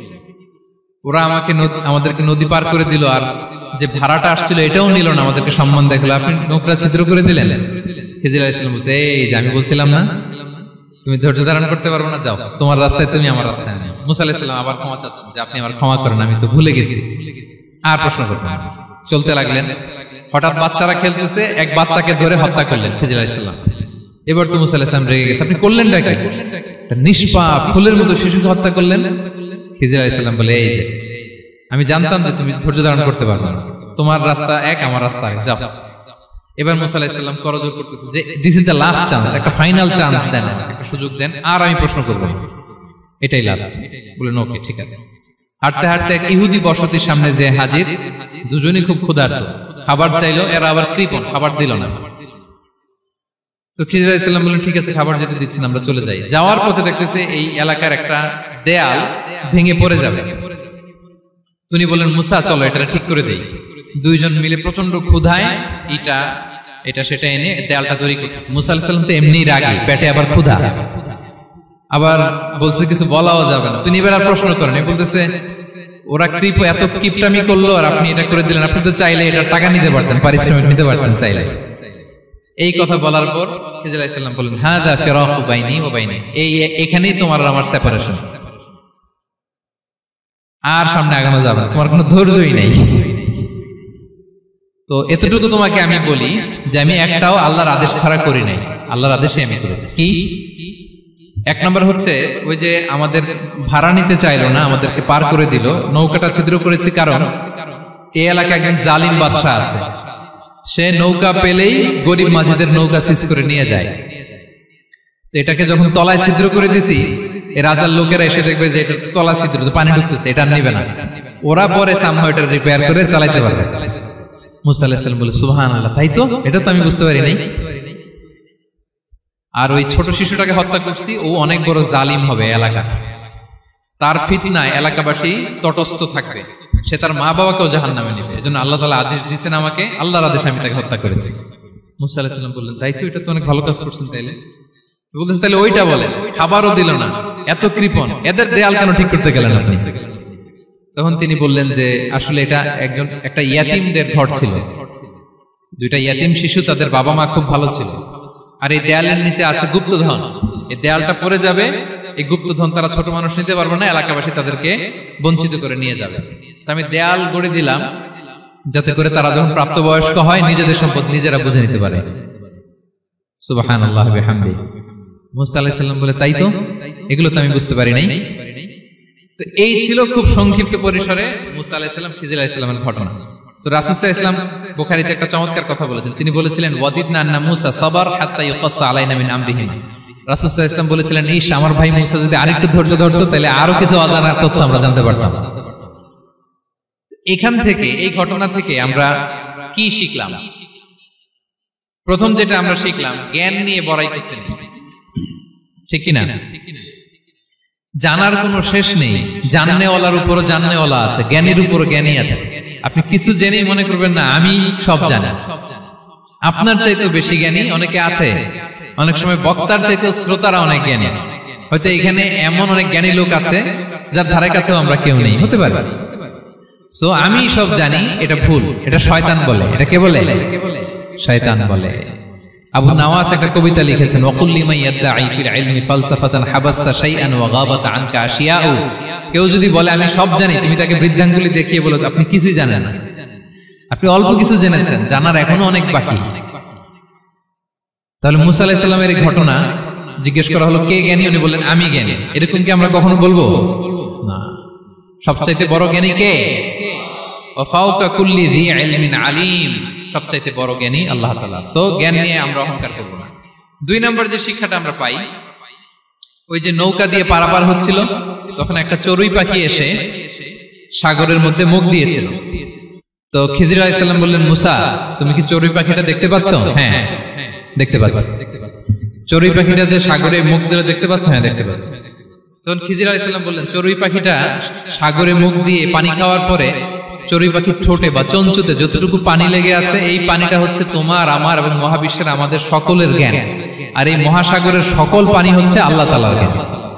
ওরা আমাকে আমাদেরকে নদী পার করে দিল, আর যে ভাড়াটা আসছিল এটাও নিল না, আমাদেরকে সম্মান দেখলো, আপনি নৌকা ছিদ্র করে দিলেন। খিজির আলাইহিস সালাম বলছে, এই যে আমি বলছিলাম না তুমি ধৈর্য ধারণ করতে পারবো না, যাও, তোমার রাস্তায় তুমি, আমার রাস্তায় আমি। মুসা আলাইহিস সালাম আবার ক্ষমা চাচ্ছেন যে আপনি আমার ক্ষমা করেন, আমি তো ভুলে গেছি, আর প্রশ্ন করবেন না। চলতে লাগলেন। হঠাৎ বাচ্চারা খেলতেছে, এক বাচ্চাকে ধরে হত্যা করলেন খিজির আলাইহিস সালাম। এবার তো মুসা আলাইহিস সালাম রেগে গেছে, আপনি করলেনটা কি? নিষ্পাপ ফুলের মতো শিশুকে হত্যা করলেন। খিজির আলাইহিস সালাম বলে, এই যে আমি জানতাম যে তুমি ধৈর্য ধারণ করতে পারবে না, তোমার রাস্তা এক, আমার রাস্তা এক, যাও। এবার মুসা আলাইহিস সালাম করজোর করতেছে যে this is the last chance, একটা ফাইনাল চান্স দেন, একটা সুযোগ দেন, আর আমি প্রশ্ন করব, এটাই লাস্ট। বললেন, ওকে, ঠিক আছে। হাঁটতে হাঁটতে এক ইহুদি বসতির সামনে যে হাজির, দুজনই খুব ক্ষুধার্ত, খাবার চাইলো, এরা আবার কৃপণ, খাবার দিল না। তো খিজির আলাইহিস সালাম বললেন, ঠিক আছে, খাবার যেটা দিচ্ছেন আমরা চলে যাই। যাওয়ার পথে দেখতেছে এই এলাকার একটা দেয়াল ভেঙে পড়ে যাবে। তিনি বললেন, মুসা, চলো এটা ঠিক করে দেই। দুইজন মিলে প্রচন্ড ক্ষুধায় এটা এটা সেটা এনে দেয়ালটা তৈরি করতেছে। মুসা আলাইহিস সালাম তো এমনি রাগী, পেটে আবার ক্ষুধা, আবার বলছে কিছু বলাও যাবে না। তিনি এবার আর প্রশ্ন করেন, বলতেছে, ওরা কৃপ এত কিপটামি করলো আর আপনি এটা করে দিলেন, আপনি তো চাইলে এটা টাকা নিতে পারতেন, পারিশ্রমিক নিতে পারতেন চাইলে। এই কথা বলার পর খিজির আলাইহিস সালাম বললেন, হাযা ফিরাকু বাইনি ওয়া বাইনি, এই এখানেই তোমার আর আমার সেপারেশন, আর সামনে আগানো যাবে না, তোমার কোনো ধৈর্যই নেই। তো এতটুকু তোমাকে আমি বলি যে আমি একটাও আল্লাহর আদেশ ছাড়া করি নাই, আল্লাহর আদেশে আমি করেছি। কি? এক নম্বর হচ্ছে ওই যে আমাদের ভাড়া নিতে চাইলো না, আমাদেরকে পার করে দিল, নৌকাটা ছিদ্র করেছি কারণ এই এলাকায় একজন জালিম বাদশা আছে, সে নৌকা পেলেই গরিব মাঝিদের নৌকা সিজ করে নিয়ে যায়। তো এটাকে যখন তলায় ছিদ্র করে দিছি, এই রাজার লোকেরা এসে দেখবে যে এটা তলা ছিদ্র, পানি ঢুকতেছে, এটা নিবে না, ওরা পরে সামহাও এটা রিপেয়ার করে চালাইতে পারবে। মুসা আলাইহিস সালাম বলে, সুবহানাল্লাহ, তাই তো, এটা তো আমি বুঝতে পারি নাই। আর ওই ছোট শিশুটাকে হত্যা করছি, ও অনেক বড় জালিম হবে এলাকা, তার ফিতনায় এলাকাবাসী তটস্থ থাকবে, সে তার মা বাবাকেও জাহান্নামে নেবে, এজন্য আল্লাহ তাআলা আদেশ দিয়েছেন আমাকে, আল্লাহর আদেশে আমি তাকে হত্যা করেছি। মুসা আলাইহিস সালাম বললেন, তাই তো, এটা তো অনেক ভালো কাজ করছেন। তাইলে বলতেছে, তাহলে ওইটা বলেন, খাবারও দিল না, এত কৃপণ, এদের দেয়াল কেন ঠিক করতে গেলেন আপনি? তখন তিনি বললেন যে আসলে এটা একজন একটা ইয়াতিমদের ঘর ছিল, দুইটা ইয়াতিম শিশু, তাদের বাবা মা খুব ভালো ছিল, আর এই দেয়ালের নিচে আছে গুপ্তধন, এই দেয়ালটা পড়ে যাবে, এই গুপ্তধন তারা ছোট মানুষ নিতে পারবে না, এলাকাবাসী তাদেরকে বঞ্চিত করে নিয়ে যাবে। আমি দেয়াল গড়ে দিলাম যাতে করে তারা যখন প্রাপ্তবয়স্ক হয় নিজেদের সম্পদ নিজেরা বুঝে নিতে পারে। সুবহানাল্লাহ বিহামদিহি। মুসা আলাইহিস সালাম বলে তাই তো, এগুলো তো আমি বুঝতে পারি নাই। তো এই ছিল খুব সংক্ষিপ্ত পরিসরে মুসা আলাইহিস সালাম খিজির আলাইহিস সালামের ঘটনা। তো রাসূল সাল্লাল্লাহু আলাইহি ওয়াসাল্লাম বুখারীতে একটা চমৎকার কথা বলেছেন। তিনি বলেছিলেন ওয়াদিদনা আন্না মুসা সাবার হাত্তা ইউকাসসা আলাইনা মিন আমরিহিম। রাসূল সাল্লাল্লাহু আলাইহি ওয়াসাল্লাম বলেছিলেন, ইস আমার ভাই মুসা যদি আরেকটু ধৈর্য ধরতো তাহলে আরো কিছু অজানা তথ্য আমরা জানতে পারতাম। এখান থেকে, এই ঘটনা থেকে আমরা কি শিখলাম? প্রথম যেটা আমরা শিখলাম, জ্ঞান নিয়ে বড়াই করতে নেই, ঠিক কিনা? জানার কোনো শেষ নেই, জাননেওয়ালার উপরও জাননেওয়ালা আছে, জ্ঞানীর উপরও জ্ঞানী আছে। আপনি কিছু জেনেই মনে করবেন না আমি সব জানি। আপনার চাইতেও বেশি জ্ঞানী অনেকে আছে। অনেক সময় বক্তার চাইতেও শ্রোতারা অনেক জ্ঞানী। হয়তো এখানে এমন অনেক জ্ঞানী লোক আছে যার ধারে কাছেও আমরা কেউ নেই, হতে পারে। সো আমি সব জানি, এটা ভুল, এটা শয়তান বলে। এটা কে বলে? শয়তান বলে। আবু নাওয়াস একটা কবিতা লিখেছেন, ওয়াকুল লিমান ইয়াদঈ ফিল ইলমি ফালসাফাতান হাবাসতা শাইআন ওয়া গাবাত আনকা আশিয়াউ। কেউ যদি বলে আমি সব জানি, তুমি তাকে বৃদ্ধাঙ্গুলি দেখিয়ে বলো আপনি কিছুই জানেন না, আপনি অল্প কিছু জেনেছেন, জানার এখনো অনেক বাকি। তাহলে মুসা আলাইহিস সালামের এই ঘটনা জিজ্ঞেস করা হলো কে জ্ঞানী, উনি বললেন আমি জ্ঞানী। এরকম কি আমরা কখনো বলবো? না। সবচাইতে বড় জ্ঞানী কে? ওয়া ফাওকা কুল্লি যী ইলমিন আলিম। সবচাইতে বড় জ্ঞানী আল্লাহ তাআলা। সো জ্ঞান নিয়ে আমরা অহংকার করব না। দুই নম্বর যে শিক্ষাটা আমরা পাই, ওই যে নৌকা দিয়ে পারাপার হচ্ছিল, তখন একটা চড়ুই পাখি এসে সাগরের মধ্যে মুখ দিয়েছিল। তো খিজির আলাইহিস সালাম বললেন, মুসা তুমি কি চড়ুই পাখিটা দেখতে পাচ্ছ? হ্যাঁ দেখতে পাচ্ছি। চড়ুই পাখিটা যে সাগরে মুখ দিলে দেখতে পাচ্ছ? হ্যাঁ দেখতে পাচ্ছি। তখন খিজির আলাইহিস সালাম বললেন, চড়ুই পাখিটা সাগরে মুখ দিয়ে পানি খাওয়ার পরে চড়ুই পাখির ঠোঁটে বা চঞ্চুতে যতটুকু পানি লেগে আছে, এই পানিটা হচ্ছে তোমার, আমার এবং মহাবিশ্বের আমাদের সকলের জ্ঞান। আর এই মহাসাগরের সকল পানি হচ্ছে আল্লাহ তাআলার জ্ঞান।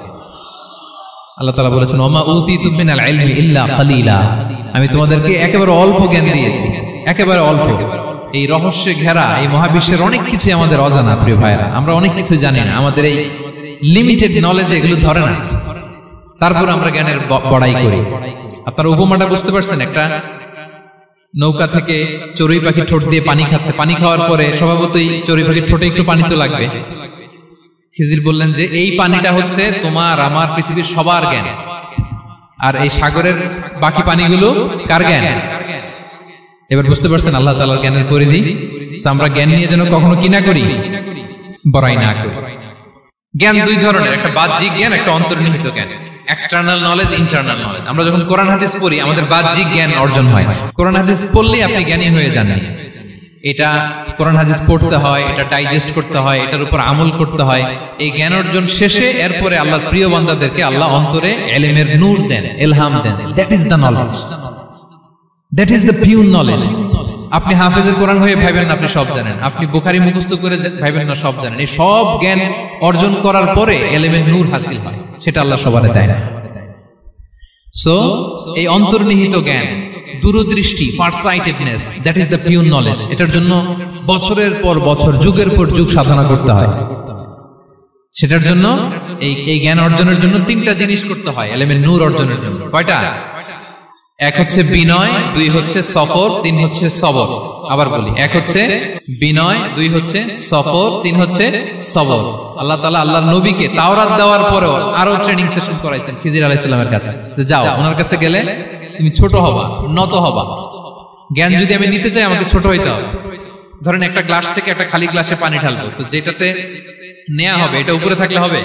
আল্লাহ তাআলা বলেছেন, ওমা উতিতু মিনাল ইলমি ইল্লা কালিলা। আমি তোমাদেরকে একেবারে অল্প জ্ঞান দিয়েছি, একেবারে অল্প। এই রহস্যে ঘেরা এই মহাবিশ্বের অনেক কিছুই আমাদের অজানা। প্রিয় ভাইরা, আমরা অনেক কিছু জানি না, আমাদের এই লিমিটেড নলেজে এগুলো ধরে না, তারপর আমরা জ্ঞানের বড়াই করি। আপনারা উপমাটা বুঝতে পারছেন? একটা নৌকা থেকে চড়ুই পাখি ঠোঁট দিয়ে পানি খাচ্ছে, পানি খাওয়ার পরে স্বভাবতই চড়ুই পাখির ঠোঁটে একটু পানি তো লাগবে। খিজির বললেন যে এই পানিটা হচ্ছে তোমার, আমার, পৃথিবীর সবার জ্ঞান। আর এই সাগরের বাকি পানিগুলো কার জ্ঞান? এবার বুঝতে পারছেন আল্লাহ তাআলার জ্ঞানের পরিধি। আমরা জ্ঞান নিয়ে যেন কখনো কি না করি, বড়াই না করি। জ্ঞান দুই ধরনের, একটা বাহ্যিক জ্ঞান, একটা অন্তর্নিহিত জ্ঞান। External knowledge, internal knowledge. আমরা যখন কোরআন হাদিস পড়ি আমাদের বাহ্যিক জ্ঞান অর্জন হয়। কোরআন হাদিস পড়লেই আপনি জ্ঞানী হয়ে যান। এটা কোরআন হাদিস পড়তে হয়, এটা ডাইজেস্ট করতে হয়, এটার উপর আমল করতে হয়। এই জ্ঞান অর্জন শেষে এরপরে আল্লাহর প্রিয় বান্দাদেরকে আল্লাহ অন্তরে ইলমের নূর দেন, ইলহাম দেন। That is the knowledge, that is the pure knowledge. আপনি হাফেজে কোরআন হয়ে ভাবেন না আপনি সব জানেন, আপনি বুখারী মুখস্থ করে ভাবেন না সব জানেন। এই সব জ্ঞান অর্জন করার পরে ইলমের নূর হাসিল হয়, সেটা আল্লাহ সবারে দেয় না। সো এই অন্তর্নিহিত জ্ঞান, দূরদৃষ্টি, farsightedness, that is the pure knowledge. এটার জন্য বছরের পর বছর, যুগের পর যুগ সাধনা করতে হয়। সেটার জন্য এই এই জ্ঞান অর্জনের জন্য তিনটা জিনিস করতে হয় ইলমের নূর অর্জনের জন্য। কয়টা? এক হচ্ছে বিনয়, দুই হচ্ছে সফর, তিন হচ্ছে সবর। আবার বলি, এক হচ্ছে বিনয়, দুই হচ্ছে সফর, তিন হচ্ছে সবর। আল্লাহ তাআলা আল্লাহর নবীকে তাওরাত দেওয়ার পরেও আরো ট্রেনিং সেশন করাইছেন খিজির আলাইহিস সালামের কাছে। যাও, ওনার কাছে গেলে তুমি ছোট হবা, নত হবা। জ্ঞান যদি আমি নিতে চাই আমাকে ছোট হইতে হবে। ধরেন একটা গ্লাস থেকে একটা খালি গ্লাসে পানি ঢালবো, তো যেটাতে নেওয়া হবে এটা উপরে থাকলে হবে?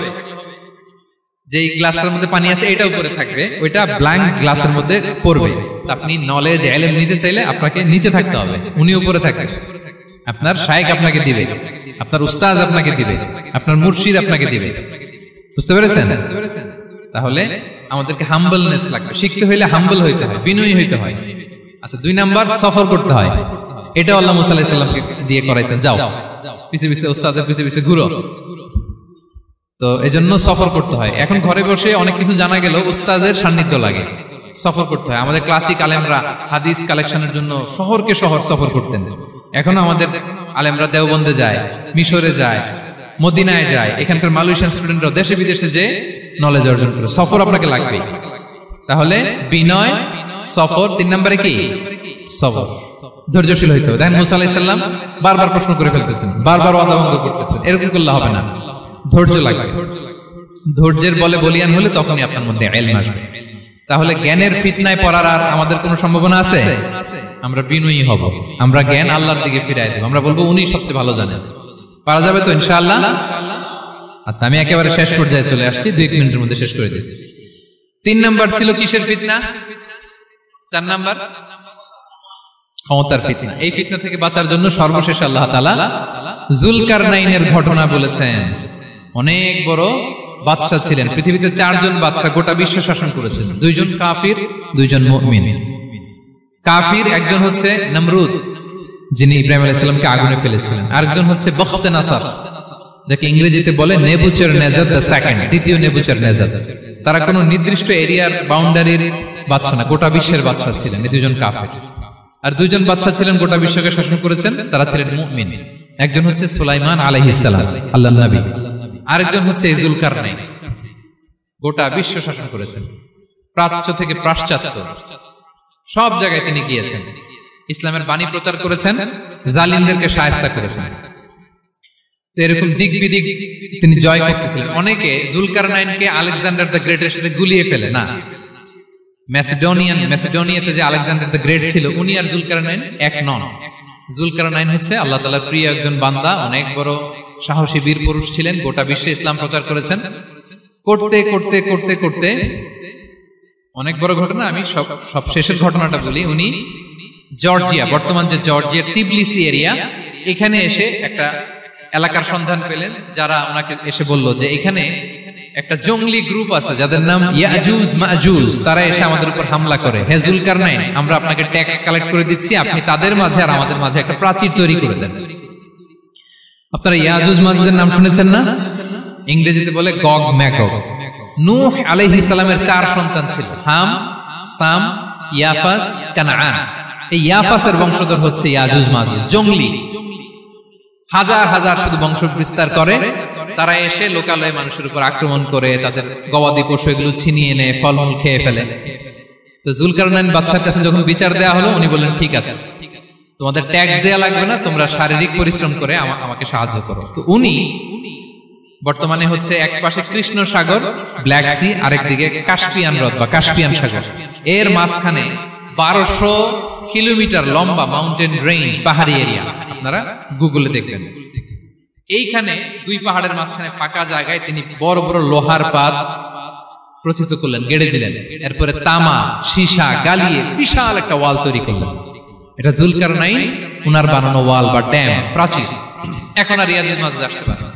যে গ্লাসটার মধ্যে পানি আছে এটা উপরে থাকবে, ওইটা ব্ল্যাঙ্ক গ্লাসের মধ্যে পড়বে। আপনি নলেজ, ইলম নিতে চাইলে আপনাকে নিচে থাকতে হবে, উনি উপরে থাকবেন। আপনার শায়েখ আপনাকে দিবে, আপনার উস্তাদ আপনাকে দিবে, আপনার মুর্শিদ আপনাকে দিবে। বুঝতে পেরেছেন? তাহলে আমাদেরকে হাম্বলনেস লাগবে। শিখতে হইলে হাম্বল হইতে হয়, বিনয়ী হইতে হয়। আচ্ছা, দুই নাম্বার সফর করতে হয়। এটা আল্লাহ মুসা আলাইহিস সালামকে দিয়ে করাইছেন, যাও পিছে পিছে উস্তাদের পিছে পিছে ঘুরো। তো এজন্য সফর করতে হয়। এখন ঘরে বসে অনেক কিছু জানা গেল, উস্তাদের সান্নিধ্য লাগে, সফর করতে হয়। আমাদের ক্লাসিক আলেমরা হাদিস কালেকশনের জন্য শহরকে শহর সফর করতেন। এখনো আমাদের আলেমরা দেওবন্দে যায়, মিশরে যায়, মদিনায় যায়। এখানকার মালয়েশিয়ান স্টুডেন্টরা দেশে বিদেশে যে নলেজ অর্জন করে। সফর আপনাকে লাগবে। তাহলে বিনয়, সফর, তিন নম্বরে কি? সবর। ধৈর্যশীল হইতে হবে। দেখেন মুসা আলাইহিস সালাম বারবার প্রশ্ন করে ফেলতেছেন, বারবার ওয়াদা ভঙ্গ করতেছেন। এরকম করলে হবে না। ধৈর্য লাগবে। ধৈর্যের বলে বলিয়ান হলে তখনই আপনার মধ্যে ইলম আসবে। তাহলে জ্ঞানের ফিতনায় পড়ার আর আমাদের কোনো সম্ভাবনা আছে? আমরা বিনয়ী হব, আমরা জ্ঞান আল্লাহর দিকে ফিরাই দেব, আমরা বলবো উনি সবচেয়ে ভালো জানেন। পারা যাবে তো ইনশাআল্লাহ? আচ্ছা, আমি একেবারে শেষ পর্যায়ে চলে আসছি, দুই মিনিটের মধ্যে শেষ করে দিচ্ছি। তিন নাম্বার ছিল কিসের ফিতনা? চার নাম্বার ক্ষমতার ফিতনা। এই ফিতনা থেকে বাঁচার জন্য সর্বশেষ আল্লাহ তাআলা যুলকারনাইনের ঘটনা বলেছেন। অনেক বড় বাদশা ছিলেন, পৃথিবীতে চারজন বাদশা গোটা বিশ্ব শাসন করেছেন, দুইজন কাফির, দুইজন মুমিন। কাফির একজন হচ্ছে নমরুদ, যিনি ইব্রাহিম আলাইহিস সালামকে আগুনে ফেলেছিলেন। আরেকজন হচ্ছে বখতে নাসার, যাকে ইংরেজিতে বলে নেবুচারনেজার দ্য সেকেন্ড, দ্বিতীয় নেবুচারনেজার। তারা কোনো নির্দিষ্ট এরিয়ার বাউন্ডারির বাদশা না, গোটা বিশ্বের বাদশা ছিলেন এই দুজন কাফির। আর দুইজন বাদশা ছিলেন গোটা বিশ্বকে শাসন করেছেন, তারা ছিলেন মুমিন। একজন হচ্ছে সুলাইমান আলাইহিস সালাম, আল্লাহর নবী। আরেকজন হচ্ছে যুলকারনাইন, গোটা বিশ্ব শাসন করেছেন, প্রাচ্য থেকে পাশ্চাত্য সব জায়গায় তিনি গিয়েছেন, ইসলামের বাণী প্রচার করেছেন, জালিমদেরকে শায়েস্তা করেছেন। তো এরকম দিক বিদিক তিনি জয় করতেছিলেন। অনেকে যুলকারনাইনকে আলেকজান্ডার দ্য গ্রেটের সাথে গুলিয়ে ফেলে না। ম্যাসিডোনিয়ান ম্যাসিডোনিয়াতে যে আলেকজান্ডার দ্য গ্রেট ছিল, উনি আর যুলকারনাইন এক নন। যুলকারনাইন হচ্ছে আল্লাহ তাআলার প্রিয় একজন বান্দা, অনেক বড় সাহসী বীর পুরুষ ছিলেন, গোটা বিশ্বে ইসলাম প্রচার করেছেন। করতে করতে করতে করতে অনেক বড় ঘটনা, আমি সব সব শেষের ঘটনাটা বলি। উনি জর্জিয়া, বর্তমান যে জর্জিয়ার তিবলিসি এরিয়া, এখানে এসে একটা এলাকার সন্ধান পেলেন, যারা ওনাকে এসে বলল যে এখানে একটা জঙ্গলি গ্রুপ আছে যাদের নাম ইয়াজুজ মাজুজ, তারা এসে আমাদের উপর হামলা করে। হে যুলকারনাইন, আমরা আপনাকে ট্যাক্স কালেক্ট করে দিচ্ছি, আপনি তাদের মাঝে আর আমাদের মাঝে একটা প্রাচীর তৈরি করে দেন। আপনারা ইয়াজুজ মাজুজের নাম শুনেছেন না? ইংরেজিতে বলে গগ ম্যাগগ। নূহ আলাইহিস সালামের চার সন্তান ছিল, হাম, সাম, ইয়াফাস, কানাআন। এই ইয়াফাসের বংশধর হচ্ছে ইয়াজুজ মাজুজ, জঙ্গলি, হাজার হাজার শুধু বংশ বিস্তার করে। তারা এসে লোকালয়ে মানুষের উপর আক্রমণ করে, তাদের গবাদি পশু এগুলো ছিনিয়ে নেয়, ফলমূল খেয়ে ফেলে। তো যুলকারনাইন বাদশার কাছে যখন বিচার দেওয়া হলো, উনি বললেন ঠিক আছে, তোমাদের ট্যাক্স দেয়া লাগবে না, তোমরা শারীরিক পরিশ্রম করে আমাকে সাহায্য করো। তো উনি বর্তমানে হচ্ছে এক পাশে কৃষ্ণ সাগর, ব্ল্যাক সি, আরেকদিকে কাস্পিয়ান হ্রদ বা কাস্পিয়ান সাগর, এর মাঝখানে বারোশো কিলোমিটার লম্বা মাউন্টেন রেঞ্জ, পাহাড়ি এরিয়া, আপনারা গুগলে দেখবেন। এইখানে দুই পাহাড়ের মাঝখানে ফাঁকা জায়গায় তিনি বড় বড় লোহার পাত প্রথিত করলেন, গেড়ে দিলেন। এরপরে তামা, সীসা গালিয়ে বিশাল একটা ওয়াল তৈরি করলেন। এটা যুলকারনাইন উনার বানানো ওয়াল বা ড্যাম, প্রাচীর। এখন আর ইয়াজুজ মাজুজ আসতে পারে না,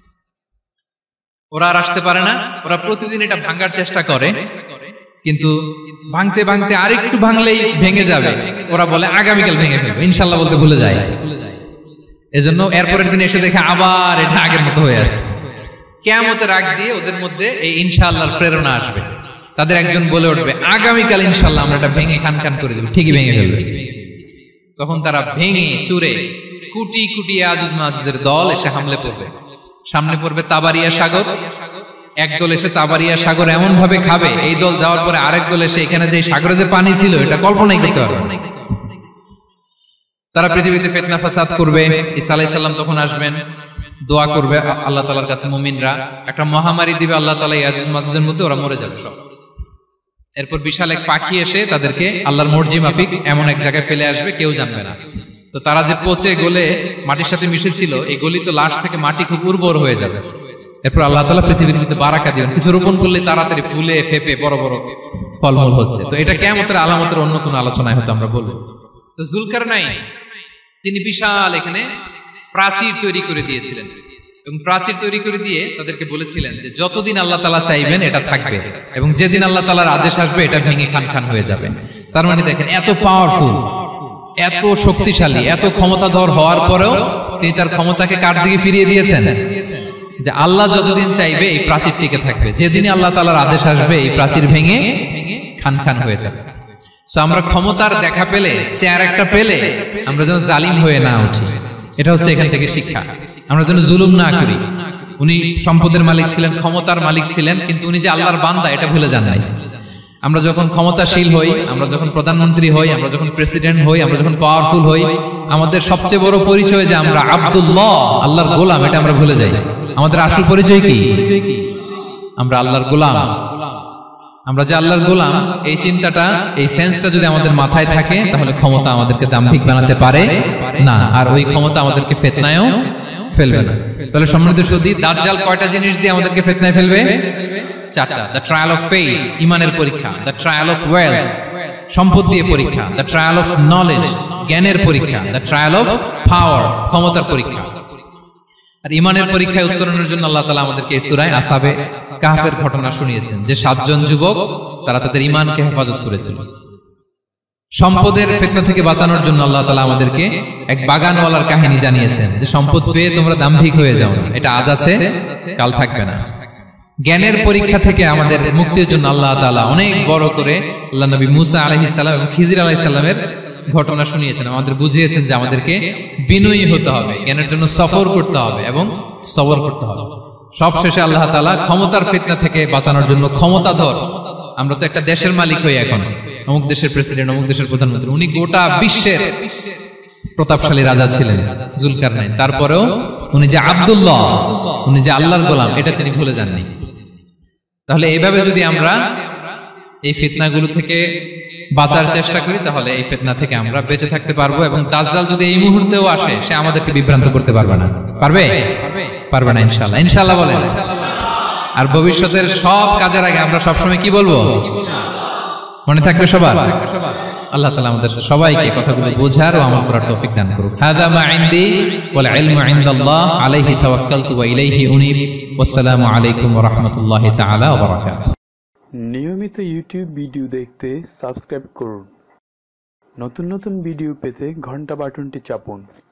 ওরা আর আসতে পারে না। ওরা প্রতিদিন এটা ভাঙার চেষ্টা করে, কিন্তু ভাঙতে ভাঙতে আরেকটু ভাঙলেই ভেঙে যাবে। ওরা বলে আগামীকাল ভেঙে ফেলবে, ইনশাল্লাহ বলতে ভুলে যায়। এজন্য এরপরের দিন এসে দেখে আবার এটা আগের মতো হয়ে আসছে। কিয়ামতের আগ দিয়ে ওদের মধ্যে এই ইনশাআল্লাহর প্রেরণা আসবে। তাদের একজন বলে উঠবে আগামীকাল ইনশাআল্লাহ আমরা এটা ভেঙে খান খান করে দেব, ঠিকই ভেঙে ফেলবে। তখন তারা ভেঙে চুরে কুটি কুটি ইয়াজুজ মাজুজের দল এসে হামলে পড়বে। সামনে পড়বে তাবারিয়া সাগর, একদল এসে তাবারিয়া সাগর এমন ভাবে খাবে, এই দল যাওয়ার পরে আরেক দল এসে এখানে যে সাগরে যে পানি ছিল এটা কল্পনাই করতে পারবে না। তারা পৃথিবীতে ফিতনা ফাসাদ করবে। ঈসা আলাইহিস সালাম তখন আসবেন, দোয়া করবে আল্লাহ তাআলার কাছে মুমিনরা, একটা মহামারী দিবে আল্লাহ তাআলা ইয়াজুজ মাজুজের মধ্যে, ওরা মরে যাবে সব। এরপর বিশাল এক পাখি এসে তাদেরকে আল্লাহর মর্জি মাফিক এমন এক জায়গায় ফেলে আসবে, কেউ জানবে না। তো তারা যে পচে গলে মাটির সাথে মিশেছিল, এই গলিত লাশ থেকে মাটি খুব উর্বর হয়ে যাবে। এরপর আল্লাহ তাআলা পৃথিবীর মধ্যে বারাকা দিবেন, কিছু রোপণ করলে তাড়াতাড়ি ফুলে ফেপে বড় বড় ফলমূল হচ্ছে। তো এটা কিয়ামতের আলামতের অন্য কোনো আলোচনায় হয়তো আমরা বলবো। তো যুলকারনাইন তিনি বিশাল এখানে প্রাচীর তৈরি করে দিয়েছিলেন, এবং প্রাচীর তৈরি করে দিয়ে তাদেরকে বলেছিলেন যে যতদিন আল্লাহ তাআলা চাইবেন এটা থাকবে, এবং যেদিন আল্লাহ তাআলার আদেশ আসবে এটা ভেঙে খান খান হয়ে যাবে। তার মানে দেখেন, এত পাওয়ারফুল, এত শক্তিশালী, এত ক্ষমতাধর হওয়ার পরেও তিনি তার ক্ষমতাকে কার দিকে ফিরিয়ে দিয়েছেন? যে আল্লাহ যতদিন চাইবে এই প্রাচীর টিকে থাকবে, যেদিন আল্লাহ তাআলার আদেশ আসবে এই প্রাচীর ভেঙে খান খান হয়ে যাবে। সো আমরা ক্ষমতার দেখা পেলে, চেয়ার একটা পেলে আমরা যেন জালিম হয়ে না উঠি, এটা হচ্ছে এখান থেকে শিক্ষা। আমরা যেন জুলুম না করি। উনি সম্পদের মালিক ছিলেন, ক্ষমতার মালিক ছিলেন, কিন্তু উনি যে আল্লাহর বান্দা এটা ভুলে যান নাই। আমরা যখন ক্ষমতাশীল হই, আমরা যখন প্রধানমন্ত্রী হই, আমরা যখন প্রেসিডেন্ট হই, আমরা যখন পাওয়ারফুল হই, আমাদের সবচেয়ে বড় পরিচয় যে আমরা আব্দুল্লাহ, আল্লাহর গোলাম, এটা আমরা ভুলে যাই। আমাদের আসল পরিচয় কি? আমরা আল্লাহর গোলাম। আমরা যে আল্লাহর গোলাম, এই চিন্তাটা, এই সেন্সটা যদি আমাদের মাথায় থাকে, তাহলে ক্ষমতা আমাদেরকে দাম্ভিক বানাতে পারে না, আর ওই ক্ষমতা আমাদেরকে ফিতনায়ও ফেলবে না। তাহলে সম্মানিত সুধী, দাজ্জাল কয়টা জিনিস দিয়ে আমাদেরকে ফিতনায় ফেলবে? চারটা। দ্য ট্রায়াল অফ ফেইথ, ইমানের পরীক্ষা; দ্য ট্রায়াল অফ ওয়েলথ, সম্পদ দিয়ে পরীক্ষা; দ্য ট্রায়াল অফ নলেজ, জ্ঞানের পরীক্ষা; দ্য ট্রায়াল অফ পাওয়ার, ক্ষমতার পরীক্ষা। আর ইমানের পরীক্ষায় উত্তরণের জন্য আল্লাহ তাআলা আমাদেরকে এই সূরায় আসহাবে কাহফের ঘটনা শুনিয়েছেন, যে সাতজন যুবক তারা তাদের ইমানকে হেফাজত করেছিল। সম্পদের ফিতনা থেকে বাঁচানোর জন্য আল্লাহ তাআলা আমাদেরকে এক বাগানওয়ালার কাহিনী জানিয়েছেন, যে সম্পদ পেয়ে তোমরা দাম্ভিক হয়ে যাও না, এটা আজ আছে কাল থাকবে না। জ্ঞানের পরীক্ষা থেকে আমাদের মুক্তির জন্য আল্লাহ তাআলা অনেক বড় করে আল্লাহ নবী মুসা আলাইহিস সালাম এবং খিজির আলাইহিস সালামের ঘটনা শুনিয়েছেন, আমাদের বুঝিয়েছেন যে আমাদেরকে বিনয়ী হতে হবে, জ্ঞানের জন্য সফর করতে হবে এবং সবর করতে হবে। সবশেষে আল্লাহ তাআলা ক্ষমতার ফিতনা থেকে বাঁচানোর জন্য ক্ষমতাধর, আমরা তো একটা দেশের মালিক হই এখন, অমুক দেশের প্রেসিডেন্ট, অমুক দেশের প্রধানমন্ত্রী, উনি গোটা বিশ্বের প্রতাপশালী রাজা ছিলেন জুলকারনাইন, তারপরেও উনি যে আব্দুল্লাহ, উনি যে আল্লাহর গোলাম, এটা তিনি ভুলে যাননি। তাহলে এইভাবে যদি আমরা এই ফিতনাগুলো থেকে বাঁচার চেষ্টা করি, তাহলে এই ফিতনা থেকে আমরা বেঁচে থাকতে পারবো, এবং দাজ্জাল যদি এই মুহূর্তেও আসে, সে আমাদেরকে বিভ্রান্ত করতে পারবে না। পারবে? পারবে না ইনশাআল্লাহ। ইনশাআল্লাহ বলেন। আর ভবিষ্যতের সব কাজের আগে আমরা সবসময় কি বলবো? মনে থাকবে সবার? আল্লাহ তাআলা আমাদের সবাইকে কথাগুলো বোঝার ও আমল করার তৌফিক দান করুন। হাযা মা ইনদি ওয়াল ইলমু ইনদাল্লাহ আলাইহি তাওয়াক্কালতু ওয়া ইলাইহি উনীব। ওয়াসসালামু আলাইকুম ওয়া রাহমাতুল্লাহি তাআলা ওয়া বারাকাতুহু। নিয়মিত ইউটিউব ভিডিও দেখতে সাবস্ক্রাইব করুন। নতুন নতুন ভিডিও পেতে ঘন্টা বাটনটি চাপুন।